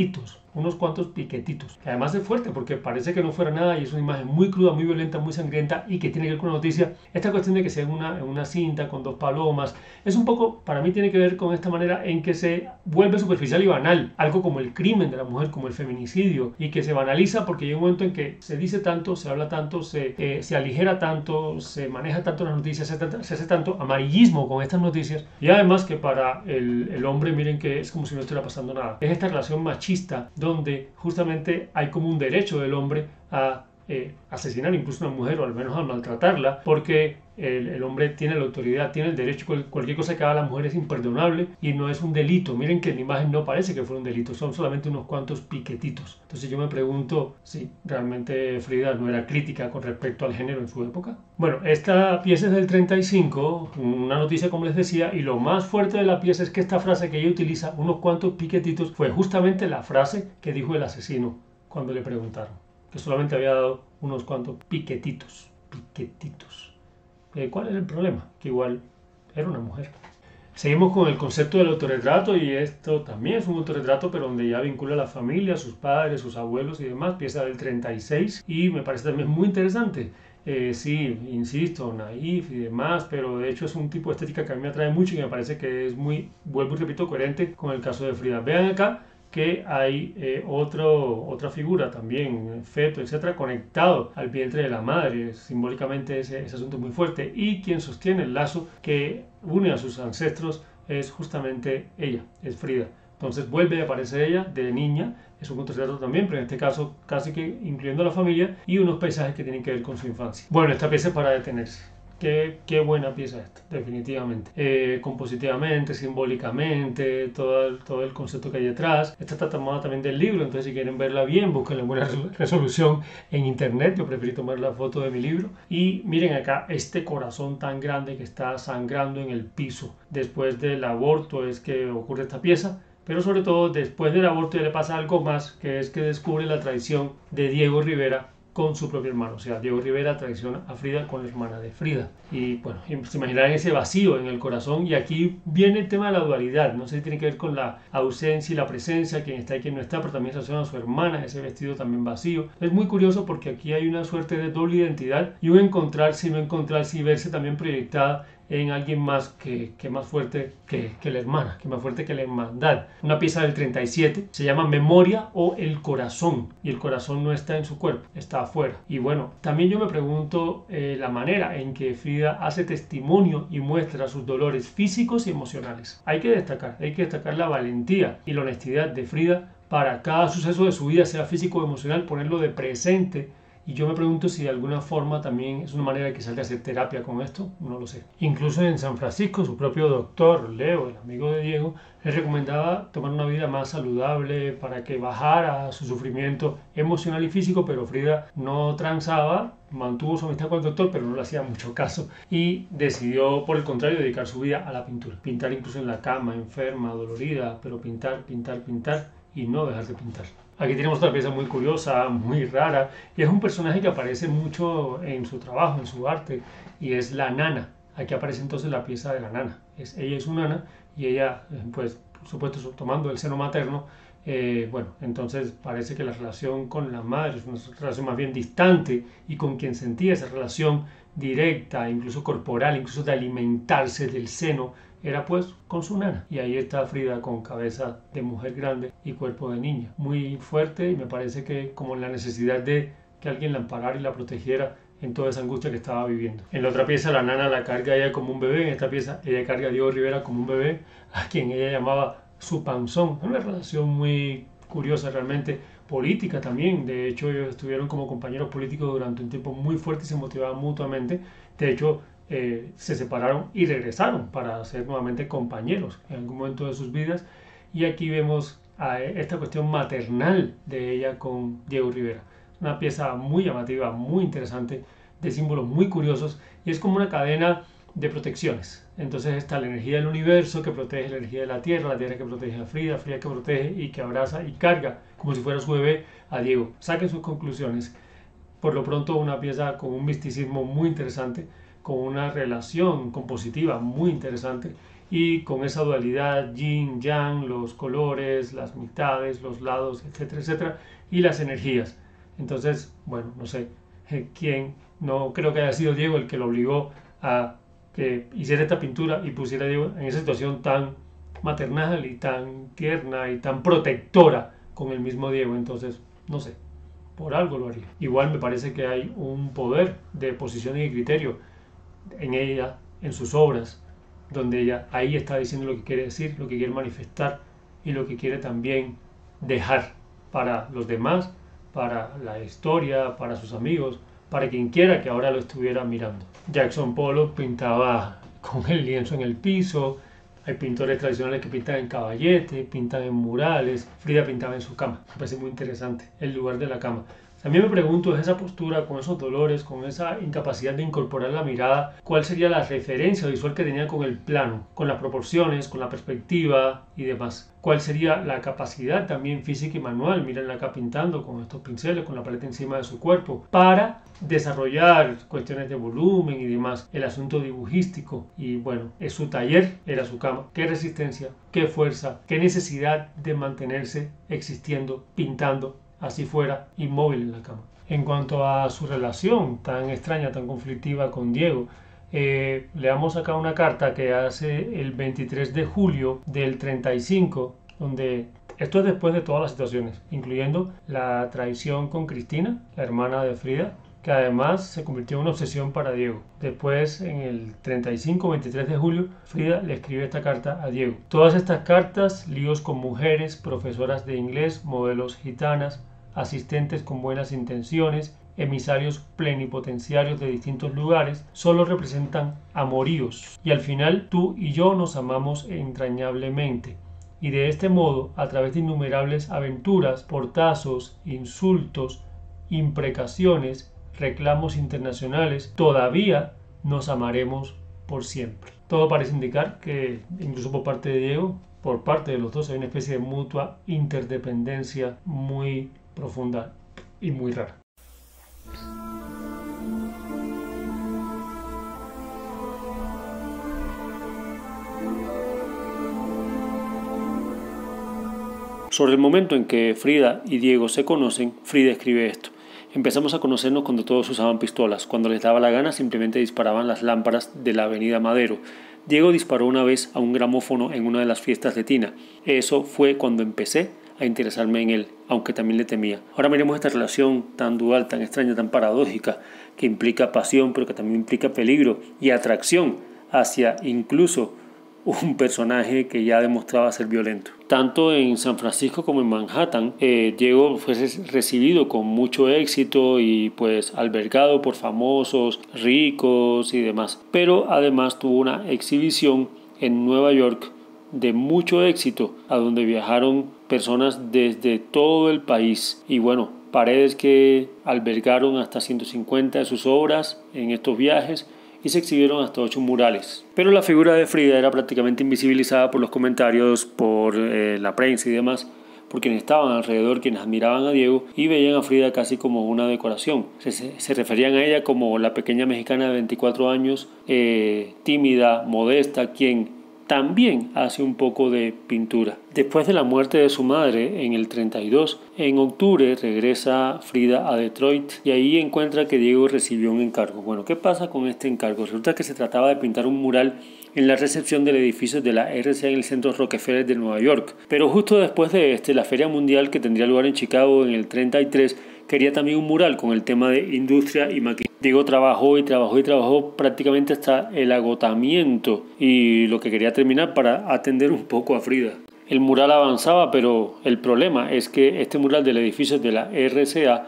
que además es fuerte porque parece que no fuera nada y es una imagen muy cruda, muy violenta, muy sangrienta y que tiene que ver con una noticia. Esta cuestión de que sea en una cinta con dos palomas, es un poco, para mí tiene que ver con esta manera en que se vuelve superficial y banal, algo como el crimen de la mujer, como el feminicidio, y que se banaliza porque hay un momento en que se dice tanto, se habla tanto, se aligera tanto, se maneja tanto las noticias, se hace tanto amarillismo con estas noticias, y además que para el hombre, miren que es como si no estuviera pasando nada. Es esta relación machista donde justamente hay como un derecho del hombre a asesinar incluso a una mujer, o al menos a maltratarla, porque el hombre tiene la autoridad, tiene el derecho, cualquier cosa que haga la mujer es imperdonable y no es un delito. Miren que en la imagen no parece que fuera un delito, son solamente unos cuantos piquetitos. Entonces yo me pregunto si realmente Frida no era crítica con respecto al género en su época. Bueno, esta pieza es del 35, una noticia como les decía, y lo más fuerte de la pieza es que esta frase que ella utiliza, unos cuantos piquetitos, fue justamente la frase que dijo el asesino cuando le preguntaron, que solamente había dado unos cuantos piquetitos. ¿Cuál es el problema? Que igual era una mujer. Seguimos con el concepto del autorretrato, y esto también es un autorretrato, pero donde ya vincula a la familia, sus padres, sus abuelos y demás, pieza del 36, y me parece también muy interesante. Sí, insisto, naif y demás, pero de hecho es un tipo de estética que a mí me atrae mucho y me parece que es muy, vuelvo y repito, coherente con el caso de Frida. Vean acá que hay otra figura también, feto, etcétera, conectado al vientre de la madre. Simbólicamente ese asunto es muy fuerte, y quien sostiene el lazo que une a sus ancestros es justamente ella, es Frida. Entonces vuelve a aparecer ella de niña, es un autorretrato también, pero en este caso casi que incluyendo a la familia y unos paisajes que tienen que ver con su infancia. Bueno, esta pieza es para detenerse. Qué buena pieza esta, definitivamente. Compositivamente, simbólicamente, todo el concepto que hay detrás. Esta está tomada también del libro, entonces si quieren verla bien, busquen en buena resolución en internet. Yo preferí tomar la foto de mi libro. Y miren acá este corazón tan grande que está sangrando en el piso. Después del aborto es que ocurre esta pieza. Pero sobre todo después del aborto ya le pasa algo más, que es que descubre la traición de Diego Rivera con su propio hermano. O sea, Diego Rivera traiciona a Frida con la hermana de Frida. Y bueno, se imaginarán ese vacío en el corazón. Y aquí viene el tema de la dualidad. No sé si tiene que ver con la ausencia y la presencia, quién está y quién no está, pero también se asocian a su hermana, ese vestido también vacío. Es muy curioso porque aquí hay una suerte de doble identidad y un encontrarse y no encontrarse, y verse también proyectada en alguien más que más fuerte que la hermana, que más fuerte que la hermandad. Una pieza del 37 se llama Memoria o El Corazón, y el corazón no está en su cuerpo, está afuera. Y bueno, también yo me pregunto la manera en que Frida hace testimonio y muestra sus dolores físicos y emocionales. Hay que destacar la valentía y la honestidad de Frida para cada suceso de su vida, sea físico o emocional, ponerlo de presente Y yo me pregunto si de alguna forma también es una manera quizás de hacer terapia con esto, no lo sé. Incluso en San Francisco, su propio doctor, Leo, el amigo de Diego, le recomendaba tomar una vida más saludable para que bajara su sufrimiento emocional y físico, pero Frida no transaba, mantuvo su amistad con el doctor, pero no le hacía mucho caso y decidió, por el contrario, dedicar su vida a la pintura. Pintar incluso en la cama, enferma, dolorida, pero pintar, pintar, pintar y no dejar de pintar. Aquí tenemos otra pieza muy curiosa, muy rara, y es un personaje que aparece mucho en su trabajo, en su arte, y es la nana. Aquí aparece entonces la pieza de la nana. Ella es una nana y ella, pues, por supuesto, tomando el seno materno, bueno, entonces parece que la relación con la madre es una relación más bien distante y con quien sentía esa relación directa, incluso corporal, incluso de alimentarse del seno, era pues con su nana. Y ahí está Frida con cabeza de mujer grande y cuerpo de niña. Muy fuerte y me parece que como la necesidad de que alguien la amparara y la protegiera en toda esa angustia que estaba viviendo. En la otra pieza la nana la carga ella como un bebé, en esta pieza ella carga a Diego Rivera como un bebé, a quien ella llamaba su panzón. Una relación muy curiosa realmente, política también. De hecho ellos estuvieron como compañeros políticos durante un tiempo muy fuerte y se motivaban mutuamente. De hecho se separaron y regresaron para ser nuevamente compañeros en algún momento de sus vidas. Y aquí vemos a esta cuestión maternal de ella con Diego Rivera. Una pieza muy llamativa, muy interesante, de símbolos muy curiosos, y es como una cadena de protecciones. Entonces está la energía del universo que protege la energía de la tierra que protege a Frida, Frida que protege y que abraza y carga como si fuera su bebé a Diego. Saquen sus conclusiones. Por lo pronto una pieza con un misticismo muy interesante, con una relación compositiva muy interesante y con esa dualidad yin, yang, los colores, las mitades, los lados, etcétera, etcétera, y las energías. Entonces, bueno, no sé quién, no creo que haya sido Diego el que lo obligó a que hiciera esta pintura y pusiera a Diego en esa situación tan maternal y tan tierna y tan protectora con el mismo Diego. Entonces, no sé, por algo lo haría. Igual me parece que hay un poder de posición y de criterio en ella, en sus obras, donde ella ahí está diciendo lo que quiere decir, lo que quiere manifestar y lo que quiere también dejar para los demás, para la historia, para sus amigos, para quien quiera que ahora lo estuviera mirando. Jackson Pollock pintaba con el lienzo en el piso, hay pintores tradicionales que pintan en caballete, pintan en murales, Frida pintaba en su cama. Me parece muy interesante el lugar de la cama. También me pregunto, esa postura, con esos dolores, con esa incapacidad de incorporar la mirada, ¿cuál sería la referencia visual que tenía con el plano, con las proporciones, con la perspectiva y demás? ¿Cuál sería la capacidad también física y manual? Mírenla acá pintando con estos pinceles, con la paleta encima de su cuerpo, para desarrollar cuestiones de volumen y demás, el asunto dibujístico. Y bueno, es su taller, era su cama. ¿Qué resistencia, qué fuerza, qué necesidad de mantenerse existiendo, pintando, así fuera, inmóvil en la cama? En cuanto a su relación tan extraña, tan conflictiva con Diego, leamos acá una carta que hace el 23 de julio del 35, donde esto es después de todas las situaciones, incluyendo la traición con Cristina, la hermana de Frida, que además se convirtió en una obsesión para Diego. Después, en el 35-23 de julio, Frida le escribe esta carta a Diego. Todas estas cartas, líos con mujeres, profesoras de inglés, modelos gitanas, asistentes con buenas intenciones, emisarios plenipotenciarios de distintos lugares, solo representan amoríos. Y al final tú y yo nos amamos entrañablemente. Y de este modo, a través de innumerables aventuras, portazos, insultos, imprecaciones, reclamos internacionales, todavía nos amaremos por siempre. Todo parece indicar que, incluso por parte de Diego, por parte de los dos, hay una especie de mutua interdependencia muy profunda y muy rara. Sobre el momento en que Frida y Diego se conocen, Frida escribe esto. Empezamos a conocernos cuando todos usaban pistolas. Cuando les daba la gana simplemente disparaban las lámparas de la avenida Madero. Diego disparó una vez a un gramófono en una de las fiestas de Tina. Eso fue cuando empecé a interesarme en él, aunque también le temía. Ahora miremos esta relación tan dual, tan extraña, tan paradójica, que implica pasión, pero que también implica peligro y atracción hacia incluso un personaje que ya demostraba ser violento. Tanto en San Francisco como en Manhattan, Diego fue recibido con mucho éxito y pues albergado por famosos, ricos y demás. Pero además tuvo una exhibición en Nueva York de mucho éxito, a donde viajaron personas desde todo el país. Y bueno, paredes que albergaron hasta 150 de sus obras en estos viajes, y se exhibieron hasta 8 murales. Pero la figura de Frida era prácticamente invisibilizada por los comentarios, por la prensa y demás, por quienes estaban alrededor, quienes admiraban a Diego y veían a Frida casi como una decoración. Se referían a ella como la pequeña mexicana de 24 años, tímida, modesta, quien también hace un poco de pintura. Después de la muerte de su madre en el 32, en octubre regresa Frida a Detroit y ahí encuentra que Diego recibió un encargo. Bueno, ¿qué pasa con este encargo? Resulta que se trataba de pintar un mural en la recepción del edificio de la RCA en el centro Rockefeller de Nueva York. Pero justo después de la Feria Mundial que tendría lugar en Chicago en el 33, quería también un mural con el tema de industria y maquinaria. Diego trabajó prácticamente hasta el agotamiento y lo que quería terminar para atender un poco a Frida. El mural avanzaba, pero el problema es que este mural del edificio de la RCA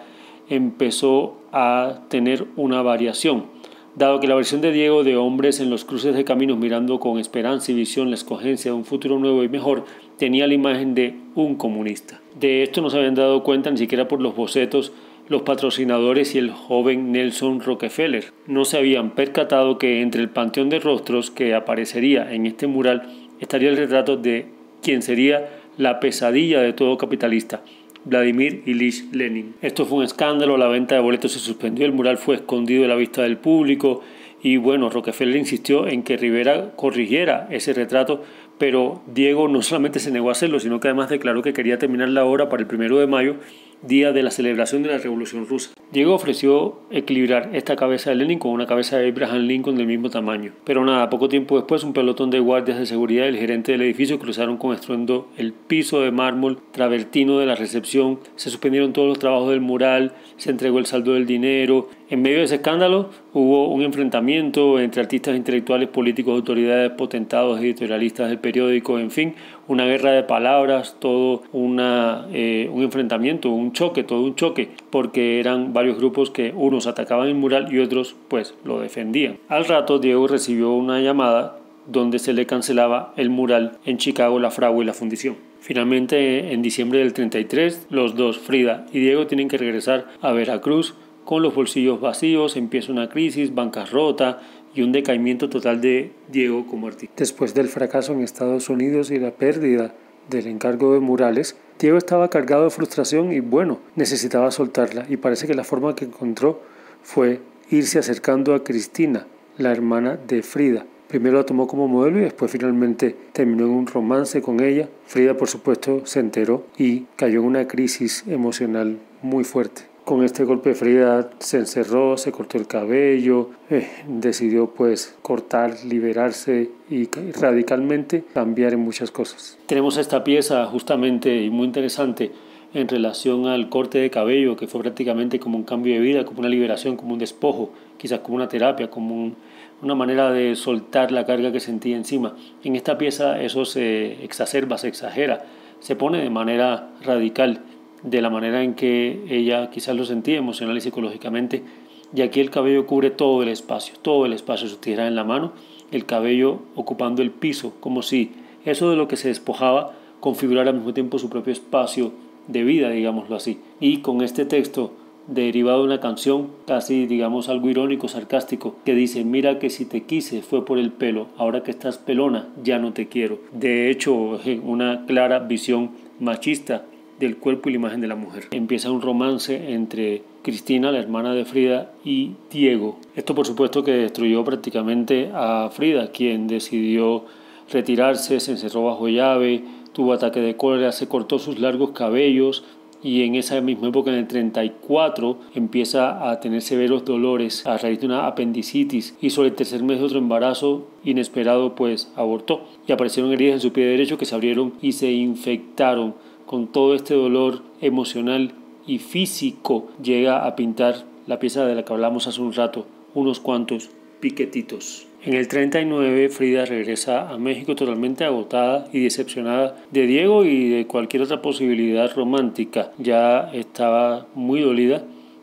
empezó a tener una variación, dado que la versión de Diego de hombres en los cruces de caminos mirando con esperanza y visión la escogencia de un futuro nuevo y mejor tenía la imagen de un comunista. De esto no se habían dado cuenta ni siquiera por los bocetos los patrocinadores y el joven Nelson Rockefeller. No se habían percatado que entre el panteón de rostros que aparecería en este mural estaría el retrato de quien sería la pesadilla de todo capitalista, Vladimir Ilich Lenin. Esto fue un escándalo, la venta de boletos se suspendió, el mural fue escondido de la vista del público y bueno, Rockefeller insistió en que Rivera corrigiera ese retrato, pero Diego no solamente se negó a hacerlo, sino que además declaró que quería terminar la obra para el 1 de mayo, día de la celebración de la Revolución Rusa. Diego ofreció equilibrar esta cabeza de Lenin con una cabeza de Abraham Lincoln del mismo tamaño. Pero nada, poco tiempo después un pelotón de guardias de seguridad y el gerente del edificio cruzaron con estruendo el piso de mármol travertino de la recepción, se suspendieron todos los trabajos del mural, se entregó el saldo del dinero. En medio de ese escándalo hubo un enfrentamiento entre artistas intelectuales, políticos, autoridades, potentados, editorialistas del periódico, en fin, una guerra de palabras, todo un enfrentamiento, todo un choque, porque eran varios grupos que unos atacaban el mural y otros pues lo defendían. Al rato Diego recibió una llamada donde se le cancelaba el mural en Chicago, la Fragua y la Fundición. Finalmente, en diciembre del 33, los dos, Frida y Diego, tienen que regresar a Veracruz con los bolsillos vacíos, empieza una crisis, bancarrota y un decaimiento total de Diego como artista. Después del fracaso en Estados Unidos y la pérdida del encargo de murales, Diego estaba cargado de frustración y bueno, necesitaba soltarla y parece que la forma que encontró fue irse acercando a Cristina, la hermana de Frida. Primero la tomó como modelo y después finalmente terminó en un romance con ella. Frida, por supuesto, se enteró y cayó en una crisis emocional muy fuerte. Con este golpe Frida se encerró, se cortó el cabello, decidió pues cortar, liberarse y radicalmente cambiar en muchas cosas. Tenemos esta pieza justamente y muy interesante en relación al corte de cabello, que fue prácticamente como un cambio de vida, como una liberación, como un despojo, quizás como una terapia, como una manera de soltar la carga que sentía encima. En esta pieza eso se exacerba, se exagera, se pone de manera radical, de la manera en que ella quizás lo sentía emocional y psicológicamente, y aquí el cabello cubre todo el espacio, su tijera en la mano, el cabello ocupando el piso, como si eso de lo que se despojaba configurara al mismo tiempo su propio espacio de vida, digámoslo así. Y con este texto derivado de una canción, casi digamos algo irónico, sarcástico, que dice: mira que si te quise fue por el pelo, ahora que estás pelona ya no te quiero. De hecho, una clara visión machista del cuerpo y la imagen de la mujer. Empieza un romance entre Cristina, la hermana de Frida, y Diego. Esto por supuesto que destruyó prácticamente a Frida, quien decidió retirarse, se encerró bajo llave, tuvo ataque de cólera, se cortó sus largos cabellos y en esa misma época, en el 34, empieza a tener severos dolores a raíz de una apendicitis y sobre el tercer mes de otro embarazo inesperado pues abortó y aparecieron heridas en su pie derecho que se abrieron y se infectaron. Con todo este dolor emocional y físico llega a pintar la pieza de la que hablamos hace un rato, unos cuantos piquetitos. En el 39 Frida regresa a México totalmente agotada y decepcionada de Diego y de cualquier otra posibilidad romántica. Ya estaba muy dolida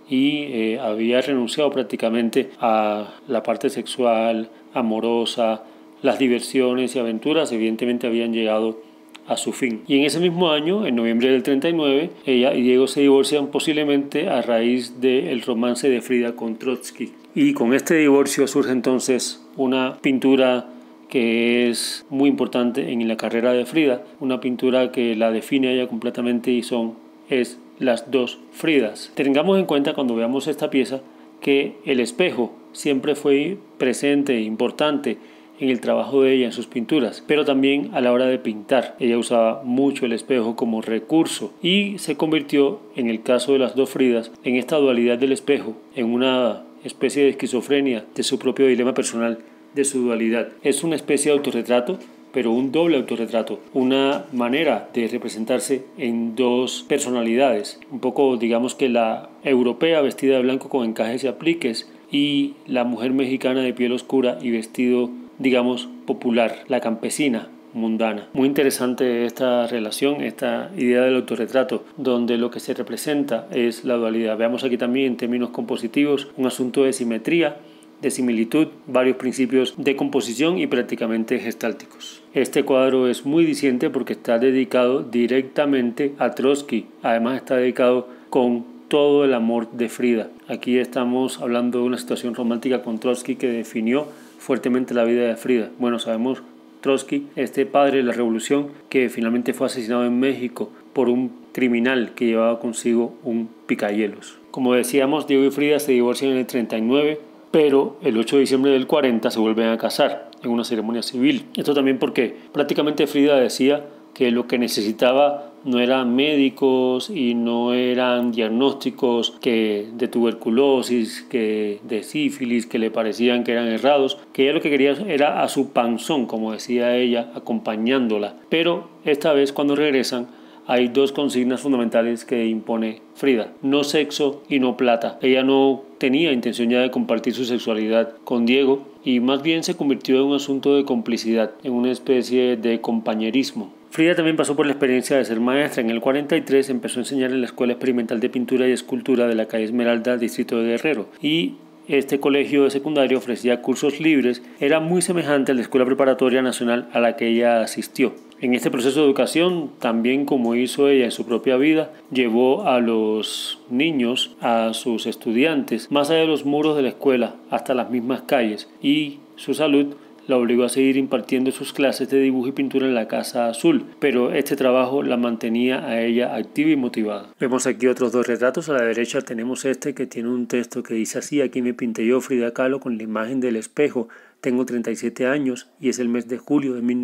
y había renunciado prácticamente a la parte sexual, amorosa, las diversiones y aventuras evidentemente habían llegado a su fin. Y en ese mismo año, en noviembre del 39, ella y Diego se divorcian posiblemente a raíz del romance de Frida con Trotsky. Y con este divorcio surge entonces una pintura que es muy importante en la carrera de Frida, una pintura que la define a ella completamente y es Las dos Fridas. Tengamos en cuenta cuando veamos esta pieza que el espejo siempre fue presente e importante en el trabajo de ella, en sus pinturas, pero también a la hora de pintar. Ella usaba mucho el espejo como recurso y se convirtió, en el caso de Las dos Fridas, en esta dualidad del espejo, en una especie de esquizofrenia de su propio dilema personal, de su dualidad. Es una especie de autorretrato, pero un doble autorretrato, una manera de representarse en dos personalidades, un poco digamos que la europea vestida de blanco con encajes y apliques y la mujer mexicana de piel oscura y vestido digamos popular, la campesina mundana. Muy interesante esta relación, esta idea del autorretrato, donde lo que se representa es la dualidad. Veamos aquí también en términos compositivos un asunto de simetría, de similitud, varios principios de composición y prácticamente gestálticos. Este cuadro es muy diciente porque está dedicado directamente a Trotsky, además está dedicado con todo el amor de Frida. Aquí estamos hablando de una situación romántica con Trotsky que definió fuertemente la vida de Frida. Bueno, sabemos Trotsky, este padre de la revolución que finalmente fue asesinado en México por un criminal que llevaba consigo un picahielos. Como decíamos, Diego y Frida se divorcian en el 39, pero el 8 de diciembre del 40 se vuelven a casar en una ceremonia civil. Esto también porque prácticamente Frida decía que lo que necesitaba no eran médicos y no eran diagnósticos de tuberculosis, de sífilis, que le parecían que eran errados, que ella lo que quería era a su panzón, como decía ella, acompañándola. Pero esta vez cuando regresan hay dos consignas fundamentales que impone Frida: no sexo y no plata. Ella no tenía intención ya de compartir su sexualidad con Diego y más bien se convirtió en un asunto de complicidad, en una especie de compañerismo. Frida también pasó por la experiencia de ser maestra. En el 43 empezó a enseñar en la Escuela Experimental de Pintura y Escultura de la calle Esmeralda, distrito de Guerrero, y este colegio de secundaria ofrecía cursos libres, era muy semejante a la Escuela Preparatoria Nacional a la que ella asistió. En este proceso de educación, también como hizo ella en su propia vida, llevó a los niños, a sus estudiantes, más allá de los muros de la escuela, hasta las mismas calles, y su salud la obligó a seguir impartiendo sus clases de dibujo y pintura en la Casa Azul, pero este trabajo la mantenía a ella activa y motivada. Vemos aquí otros dos retratos. A la derecha tenemos este que tiene un texto que dice así: aquí me pinté yo, Frida Kahlo, con la imagen del espejo. Tengo 37 años y es el mes de julio de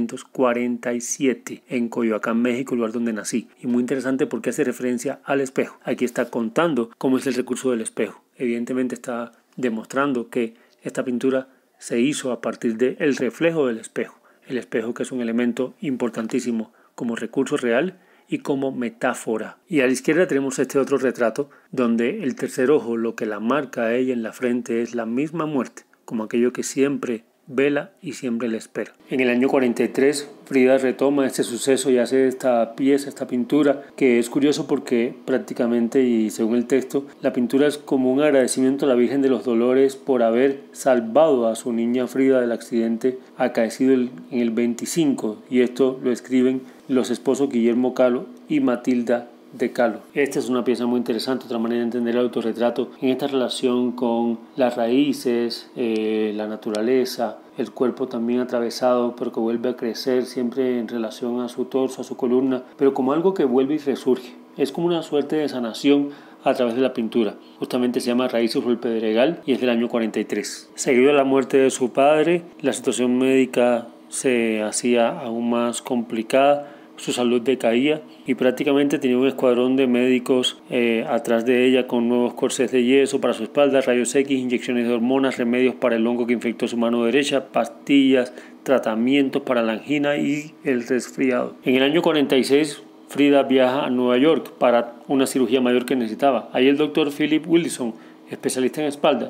1947 en Coyoacán, México, lugar donde nací. Y muy interesante porque hace referencia al espejo. Aquí está contando cómo es el recurso del espejo. Evidentemente está demostrando que esta pintura se hizo a partir del reflejo del espejo. El espejo, que es un elemento importantísimo como recurso real y como metáfora. Y a la izquierda tenemos este otro retrato donde el tercer ojo, lo que la marca a ella en la frente, es la misma muerte, como aquello que siempre vela y siempre le espera. En el año 43 Frida retoma este suceso y hace esta pieza, esta pintura, que es curioso porque prácticamente, y según el texto, la pintura es como un agradecimiento a la Virgen de los Dolores por haber salvado a su niña Frida del accidente acaecido en el 25, y esto lo escriben los esposos Guillermo Kahlo y Matilda de Kahlo. Esta es una pieza muy interesante, otra manera de entender el autorretrato en esta relación con las raíces, la naturaleza, el cuerpo también atravesado pero que vuelve a crecer siempre en relación a su torso, a su columna, pero como algo que vuelve y resurge. Es como una suerte de sanación a través de la pintura. Justamente se llama Raíces sobre el Pedregal y es del año 43. Seguido de la muerte de su padre, la situación médica se hacía aún más complicada. Su salud decaía y prácticamente tenía un escuadrón de médicos atrás de ella con nuevos corsés de yeso para su espalda, rayos X, inyecciones de hormonas, remedios para el hongo que infectó su mano derecha, pastillas, tratamientos para la angina y el resfriado. En el año 46 Frida viaja a Nueva York para una cirugía mayor que necesitaba. Ahí el doctor Philip Wilson, especialista en espalda,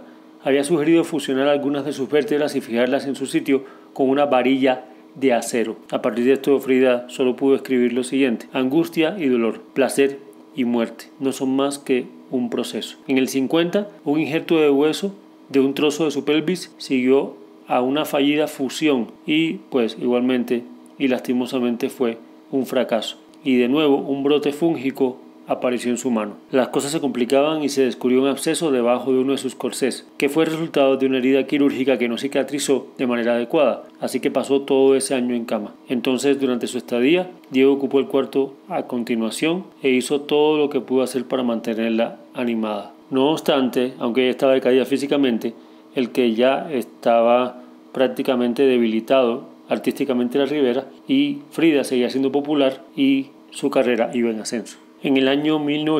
había sugerido fusionar algunas de sus vértebras y fijarlas en su sitio con una varilla de acero. A partir de esto, Frida solo pudo escribir lo siguiente: angustia y dolor, placer y muerte, no son más que un proceso. En el 50, un injerto de hueso de un trozo de su pelvis siguió a una fallida fusión y pues igualmente y lastimosamente fue un fracaso. Y de nuevo un brote fúngico apareció en su mano. Las cosas se complicaban y se descubrió un absceso debajo de uno de sus corsés, que fue resultado de una herida quirúrgica que no cicatrizó de manera adecuada, así que pasó todo ese año en cama. Entonces, durante su estadía, Diego ocupó el cuarto a continuación e hizo todo lo que pudo hacer para mantenerla animada. No obstante, aunque ella estaba decaída físicamente, el que ya estaba prácticamente debilitado artísticamente la Ribera, y Frida seguía siendo popular y su carrera iba en ascenso. En el año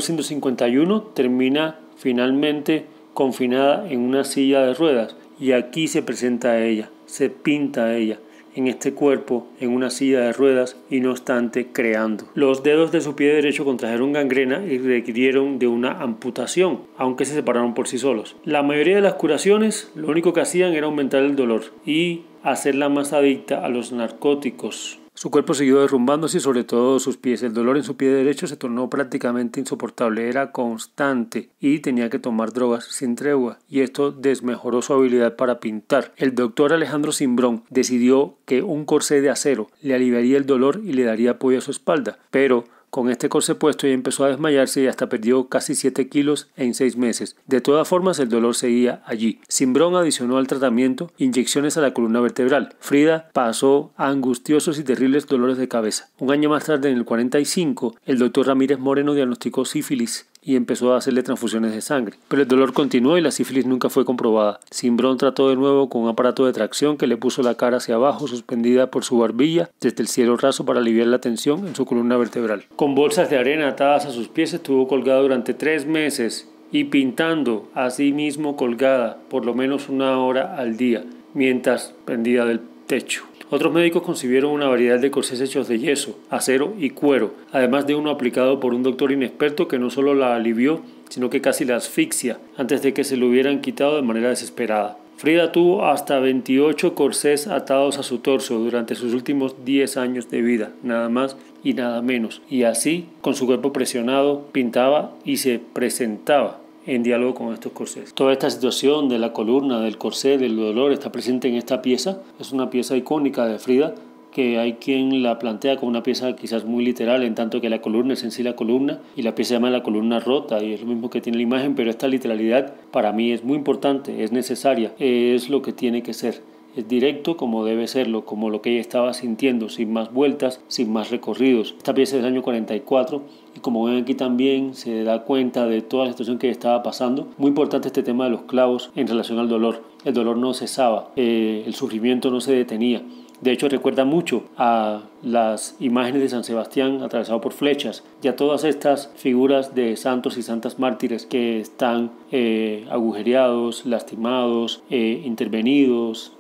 1951 termina finalmente confinada en una silla de ruedas y aquí se presenta a ella, se pinta a ella en este cuerpo en una silla de ruedas y no obstante creando. Los dedos de su pie derecho contrajeron gangrena y requirieron de una amputación, aunque se separaron por sí solos. La mayoría de las curaciones lo único que hacían era aumentar el dolor y hacerla más adicta a los narcóticos. Su cuerpo siguió derrumbándose y sobre todo sus pies. El dolor en su pie derecho se tornó prácticamente insoportable, era constante y tenía que tomar drogas sin tregua y esto desmejoró su habilidad para pintar. El doctor Alejandro Cimbrón decidió que un corsé de acero le aliviaría el dolor y le daría apoyo a su espalda, pero con este corsé puesto ella empezó a desmayarse y hasta perdió casi 7 kilos en 6 meses. De todas formas, el dolor seguía allí. Cimbrón adicionó al tratamiento inyecciones a la columna vertebral. Frida pasó a angustiosos y terribles dolores de cabeza. Un año más tarde, en el 45, el doctor Ramírez Moreno diagnosticó sífilis y empezó a hacerle transfusiones de sangre. Pero el dolor continuó y la sífilis nunca fue comprobada. Cimbrón trató de nuevo con un aparato de tracción que le puso la cara hacia abajo, suspendida por su barbilla, desde el cielo raso para aliviar la tensión en su columna vertebral. Con bolsas de arena atadas a sus pies estuvo colgada durante 3 meses y pintando a sí mismo colgada por lo menos 1 hora al día, mientras pendía del techo. Otros médicos concibieron una variedad de corsés hechos de yeso, acero y cuero, además de uno aplicado por un doctor inexperto que no solo la alivió, sino que casi la asfixia, antes de que se lo hubieran quitado de manera desesperada. Frida tuvo hasta 28 corsés atados a su torso durante sus últimos 10 años de vida, nada más y nada menos. Y así, con su cuerpo presionado, pintaba y se presentaba en diálogo con estos corsés. Toda esta situación de la columna, del corsé, del dolor está presente en esta pieza. Es una pieza icónica de Frida que hay quien la plantea como una pieza quizás muy literal, en tanto que la columna es en sí la columna y la pieza se llama la columna rota y es lo mismo que tiene la imagen, pero esta literalidad para mí es muy importante, es necesaria, es lo que tiene que ser. Es directo como debe serlo, como lo que ella estaba sintiendo, sin más vueltas, sin más recorridos. Esta pieza es del año 44 y como ven aquí también se da cuenta de toda la situación que estaba pasando. Muy importante este tema de los clavos en relación al dolor. El dolor no cesaba, el sufrimiento no se detenía. De hecho, recuerda mucho a las imágenes de San Sebastián atravesado por flechas y a todas estas figuras de santos y santas mártires que están agujereados, lastimados, intervenidas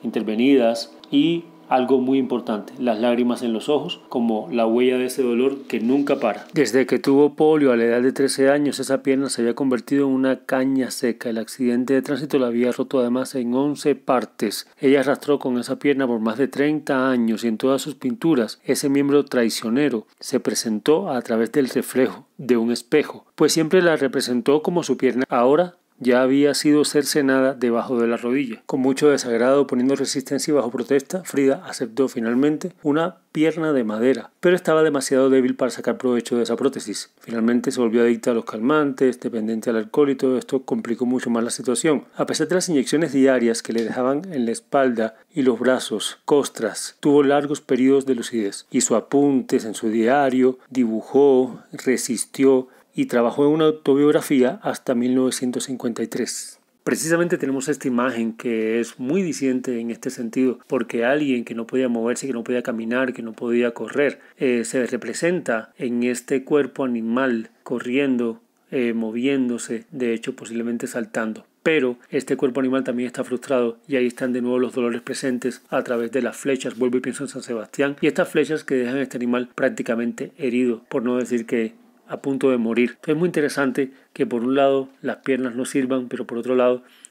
y algo muy importante, las lágrimas en los ojos como la huella de ese dolor que nunca para. Desde que tuvo polio a la edad de 13 años, esa pierna se había convertido en una caña seca. El accidente de tránsito la había roto además en 11 partes. Ella arrastró con esa pierna por más de 30 años y en todas sus pinturas ese miembro traicionero se presentó a través del reflejo de un espejo, pues siempre la representó como su pierna ahora ya había sido cercenada debajo de la rodilla. Con mucho desagrado, poniendo resistencia y bajo protesta, Frida aceptó finalmente una pierna de madera, pero estaba demasiado débil para sacar provecho de esa prótesis. Finalmente se volvió adicta a los calmantes, dependiente al alcohol y todo esto complicó mucho más la situación. A pesar de las inyecciones diarias que le dejaban en la espalda y los brazos, costras, tuvo largos periodos de lucidez. Hizo apuntes en su diario, dibujó, resistió, y trabajó en una autobiografía hasta 1953. Precisamente tenemos esta imagen que es muy disidente en este sentido, porque alguien que no podía moverse, que no podía caminar, que no podía correr, se representa en este cuerpo animal corriendo, moviéndose, de hecho posiblemente saltando. Pero este cuerpo animal también está frustrado y ahí están de nuevo los dolores presentes a través de las flechas. Vuelvo y pienso en San Sebastián y estas flechas que dejan a este animal prácticamente herido, por no decir que a punto de morir. Entonces es muy interesante que por un lado las piernas no sirvan, pero por otro lado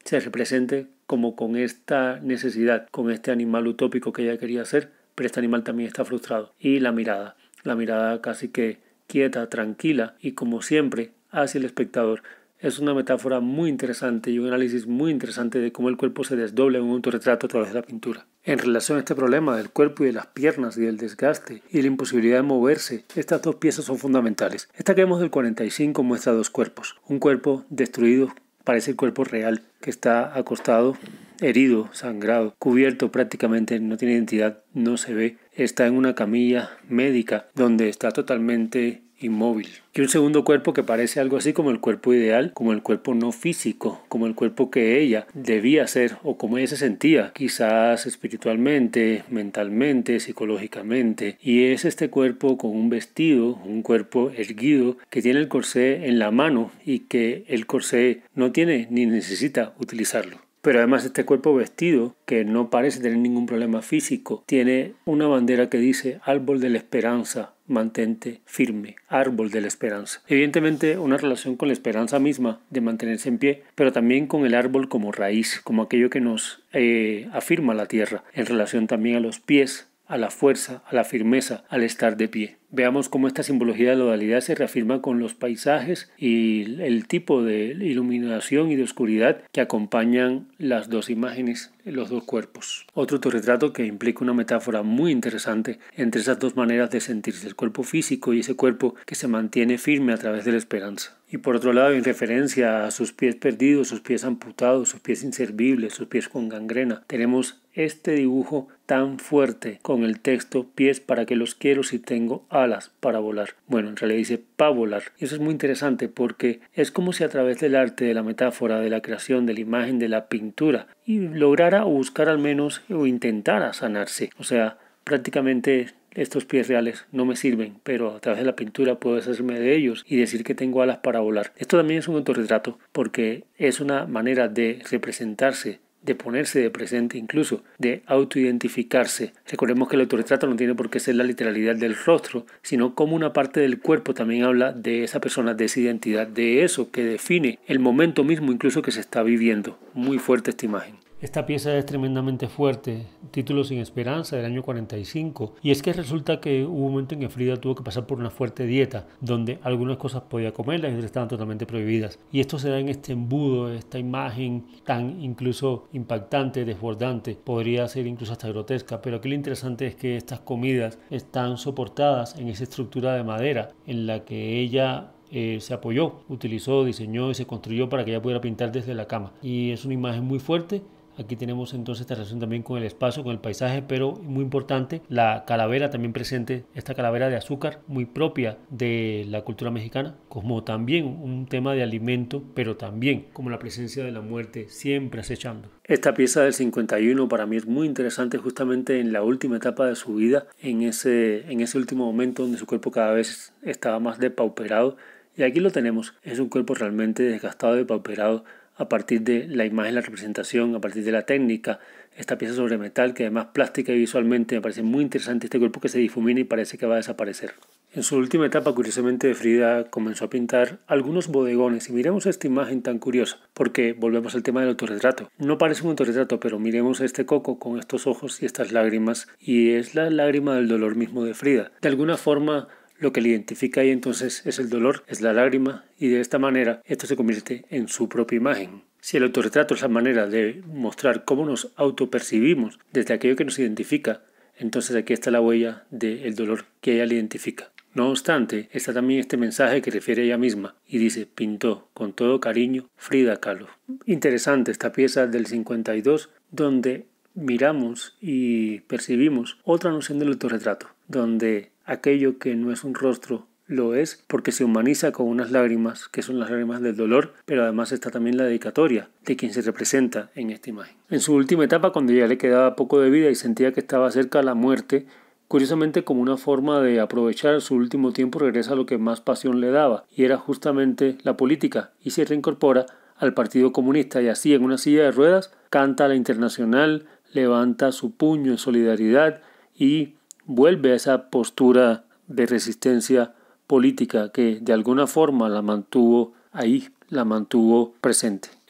se represente como con esta necesidad, con este animal utópico que ella quería ser, pero este animal también está frustrado. Y la mirada casi que quieta, tranquila y como siempre hacia el espectador. Es una metáfora muy interesante y un análisis muy interesante de cómo el cuerpo se desdobla en un autorretrato a través de la pintura. En relación a este problema del cuerpo y de las piernas y del desgaste y de la imposibilidad de moverse, estas dos piezas son fundamentales. Esta que vemos del 45 muestra dos cuerpos. Un cuerpo destruido, parece el cuerpo real, que está acostado, herido, sangrado, cubierto prácticamente, no tiene identidad, no se ve. Está en una camilla médica donde está totalmente inmóvil. Y un segundo cuerpo que parece algo así como el cuerpo ideal, como el cuerpo no físico, como el cuerpo que ella debía ser o como ella se sentía, quizás espiritualmente, mentalmente, psicológicamente. Y es este cuerpo con un vestido, un cuerpo erguido, que tiene el corsé en la mano y que el corsé no tiene ni necesita utilizarlo. Pero además este cuerpo vestido, que no parece tener ningún problema físico, tiene una bandera que dice Árbol de la Esperanza, mantente firme, Árbol de la Esperanza. Evidentemente una relación con la esperanza misma de mantenerse en pie, pero también con el árbol como raíz, como aquello que nos afirma la tierra, en relación también a los pies, a la fuerza, a la firmeza, al estar de pie. Veamos cómo esta simbología de la dualidad se reafirma con los paisajes y el tipo de iluminación y de oscuridad que acompañan las dos imágenes, los dos cuerpos. Otro autorretrato que implica una metáfora muy interesante entre esas dos maneras de sentirse, el cuerpo físico y ese cuerpo que se mantiene firme a través de la esperanza. Y por otro lado, en referencia a sus pies perdidos, sus pies amputados, sus pies inservibles, sus pies con gangrena, tenemos este dibujo tan fuerte con el texto pies para que los quiero si tengo alas para volar. Bueno, en realidad dice para volar. Y eso es muy interesante porque es como si a través del arte, de la metáfora, de la creación, de la imagen, de la pintura, y lograra o buscara al menos o intentara sanarse. O sea, prácticamente estos pies reales no me sirven, pero a través de la pintura puedo deshacerme de ellos y decir que tengo alas para volar. Esto también es un autorretrato porque es una manera de representarse, de ponerse de presente, incluso de autoidentificarse. Recordemos que el autorretrato no tiene por qué ser la literalidad del rostro, sino como una parte del cuerpo también habla de esa persona, de esa identidad, de eso que define el momento mismo incluso que se está viviendo. Muy fuerte esta imagen. Esta pieza es tremendamente fuerte, Título sin esperanza, del año 45, y es que resulta que hubo un momento en que Frida tuvo que pasar por una fuerte dieta, donde algunas cosas podía comerlas y otras estaban totalmente prohibidas. Y esto se da en este embudo, esta imagen tan incluso impactante, desbordante, podría ser incluso hasta grotesca, pero aquí lo interesante es que estas comidas están soportadas en esa estructura de madera en la que ella se apoyó, utilizó, diseñó y se construyó para que ella pudiera pintar desde la cama. Y es una imagen muy fuerte. Aquí tenemos entonces esta relación también con el espacio, con el paisaje, pero muy importante, la calavera también presente, esta calavera de azúcar muy propia de la cultura mexicana, como también un tema de alimento, pero también como la presencia de la muerte siempre acechando. Esta pieza del 51 para mí es muy interesante justamente en la última etapa de su vida, en ese último momento donde su cuerpo cada vez estaba más depauperado. Y aquí lo tenemos, es un cuerpo realmente desgastado, depauperado, a partir de la imagen, la representación, a partir de la técnica, esta pieza sobre metal que además plástica y visualmente me parece muy interesante, este cuerpo que se difumina y parece que va a desaparecer. En su última etapa, curiosamente, Frida comenzó a pintar algunos bodegones y miremos esta imagen tan curiosa, porque volvemos al tema del autorretrato. No parece un autorretrato, pero miremos este coco con estos ojos y estas lágrimas, y es la lágrima del dolor mismo de Frida. De alguna forma, lo que le identifica ahí entonces es el dolor, es la lágrima, y de esta manera esto se convierte en su propia imagen. Si el autorretrato es la manera de mostrar cómo nos autopercibimos desde aquello que nos identifica, entonces aquí está la huella del dolor que ella le identifica. No obstante, está también este mensaje que refiere a ella misma y dice, pintó con todo cariño Frida Kahlo. Interesante esta pieza del 52 donde miramos y percibimos otra noción del autorretrato, donde aquello que no es un rostro lo es porque se humaniza con unas lágrimas que son las lágrimas del dolor, pero además está también la dedicatoria de quien se representa en esta imagen. En su última etapa, cuando ya le quedaba poco de vida y sentía que estaba cerca a la muerte, curiosamente como una forma de aprovechar su último tiempo regresa a lo que más pasión le daba y era justamente la política y se reincorpora al Partido Comunista y así en una silla de ruedas canta la Internacional, levanta su puño en solidaridad y vuelve a esa postura de resistencia política que de alguna forma la mantuvo ahí, la mantuvo presente.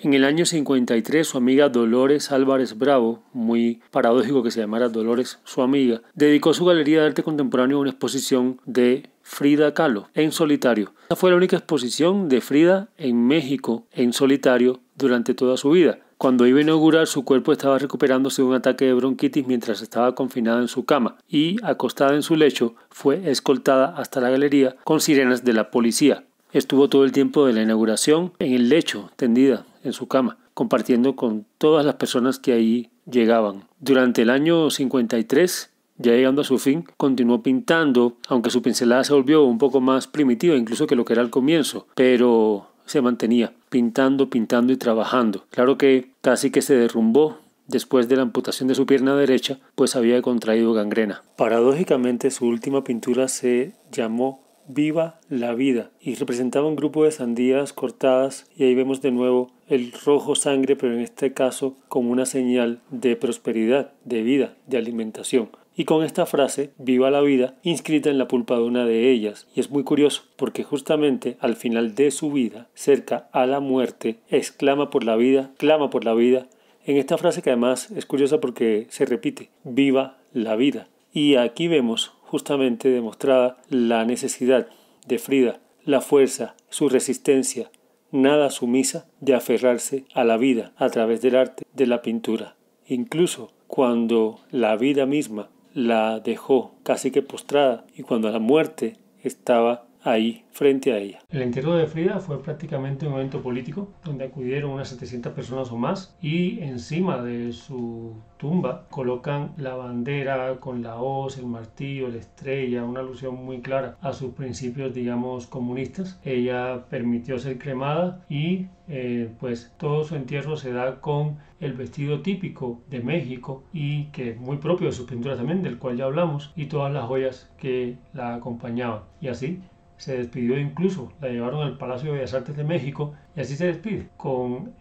En el año 53, su amiga Dolores Álvarez Bravo, muy paradójico que se llamara Dolores su amiga, dedicó su galería de arte contemporáneo a una exposición de Frida Kahlo en solitario. Esta fue la única exposición de Frida en México en solitario durante toda su vida. Cuando iba a inaugurar, su cuerpo estaba recuperándose de un ataque de bronquitis mientras estaba confinada en su cama y, acostada en su lecho, fue escoltada hasta la galería con sirenas de la policía. Estuvo todo el tiempo de la inauguración en el lecho, tendida en su cama, compartiendo con todas las personas que ahí llegaban. Durante el año 53, ya llegando a su fin, continuó pintando, aunque su pincelada se volvió un poco más primitiva incluso que lo que era al comienzo, pero se mantenía pintando y trabajando. Claro que casi que se derrumbó después de la amputación de su pierna derecha, pues había contraído gangrena. Paradójicamente, su última pintura se llamó Viva la vida y representaba un grupo de sandías cortadas, y ahí vemos de nuevo el rojo sangre, pero en este caso como una señal de prosperidad, de vida, de alimentación. Y con esta frase, viva la vida, inscrita en la pulpa de una de ellas. Y es muy curioso porque justamente al final de su vida, cerca a la muerte, exclama por la vida, clama por la vida, en esta frase que además es curiosa porque se repite, viva la vida. Y aquí vemos justamente demostrada la necesidad de Frida, la fuerza, su resistencia, nada sumisa, de aferrarse a la vida a través del arte de la pintura. Incluso cuando la vida misma la dejó casi que postrada y cuando la muerte estaba ahí, frente a ella. El entierro de Frida fue prácticamente un evento político donde acudieron unas 700 personas o más, y encima de su tumba colocan la bandera con la hoz, el martillo, la estrella, una alusión muy clara a sus principios, digamos, comunistas. Ella permitió ser cremada y pues todo su entierro se da con el vestido típico de México y que es muy propio de sus pinturas también, del cual ya hablamos, y todas las joyas que la acompañaban. Y así se despidió, incluso la llevaron al Palacio de Bellas Artes de México, y así se despide, con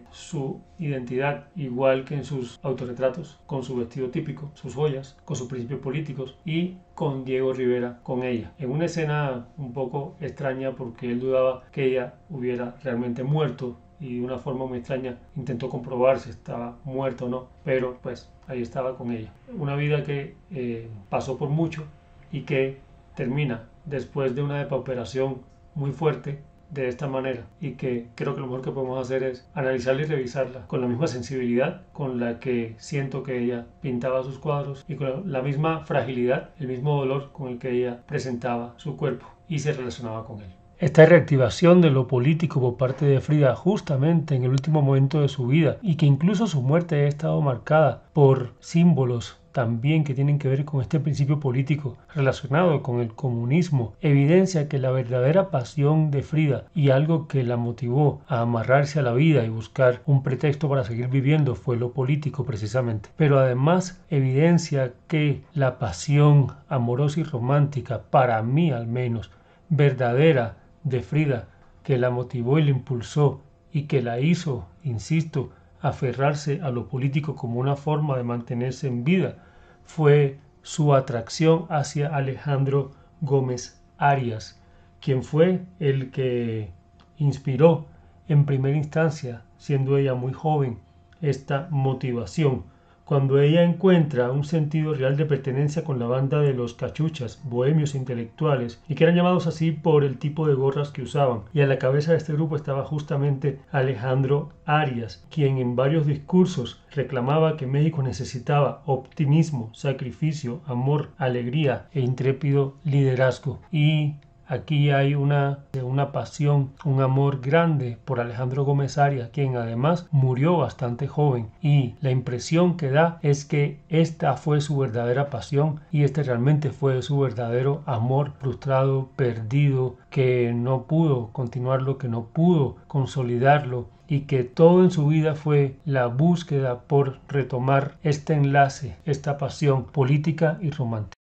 su identidad igual que en sus autorretratos, con su vestido típico, sus joyas, con sus principios políticos, y con Diego Rivera con ella. En una escena un poco extraña porque él dudaba que ella hubiera realmente muerto, y de una forma muy extraña intentó comprobar si estaba muerta o no, pero pues ahí estaba con ella. Una vida que pasó por mucho y que termina después de una depauperación muy fuerte de esta manera, y que creo que lo mejor que podemos hacer es analizarla y revisarla con la misma sensibilidad con la que siento que ella pintaba sus cuadros, y con la misma fragilidad, el mismo dolor con el que ella presentaba su cuerpo y se relacionaba con él. Esta reactivación de lo político por parte de Frida justamente en el último momento de su vida, y que incluso su muerte ha estado marcada por símbolos también que tienen que ver con este principio político relacionado con el comunismo, evidencia que la verdadera pasión de Frida y algo que la motivó a amarrarse a la vida y buscar un pretexto para seguir viviendo fue lo político precisamente. Pero además evidencia que la pasión amorosa y romántica, para mí al menos, verdadera de Frida, que la motivó y la impulsó y que la hizo, insisto, aferrarse a lo político como una forma de mantenerse en vida, fue su atracción hacia Alejandro Gómez Arias, quien fue el que inspiró en primera instancia, siendo ella muy joven, esta motivación. Cuando ella encuentra un sentido real de pertenencia con la banda de los cachuchas, bohemios intelectuales, y que eran llamados así por el tipo de gorras que usaban, y a la cabeza de este grupo estaba justamente Alejandro Arias, quien en varios discursos reclamaba que México necesitaba optimismo, sacrificio, amor, alegría e intrépido liderazgo. Y aquí hay una pasión, un amor grande por Alejandro Gómez Arias, quien además murió bastante joven, y la impresión que da es que esta fue su verdadera pasión y este realmente fue su verdadero amor frustrado, perdido, que no pudo continuarlo, que no pudo consolidarlo, y que todo en su vida fue la búsqueda por retomar este enlace, esta pasión política y romántica.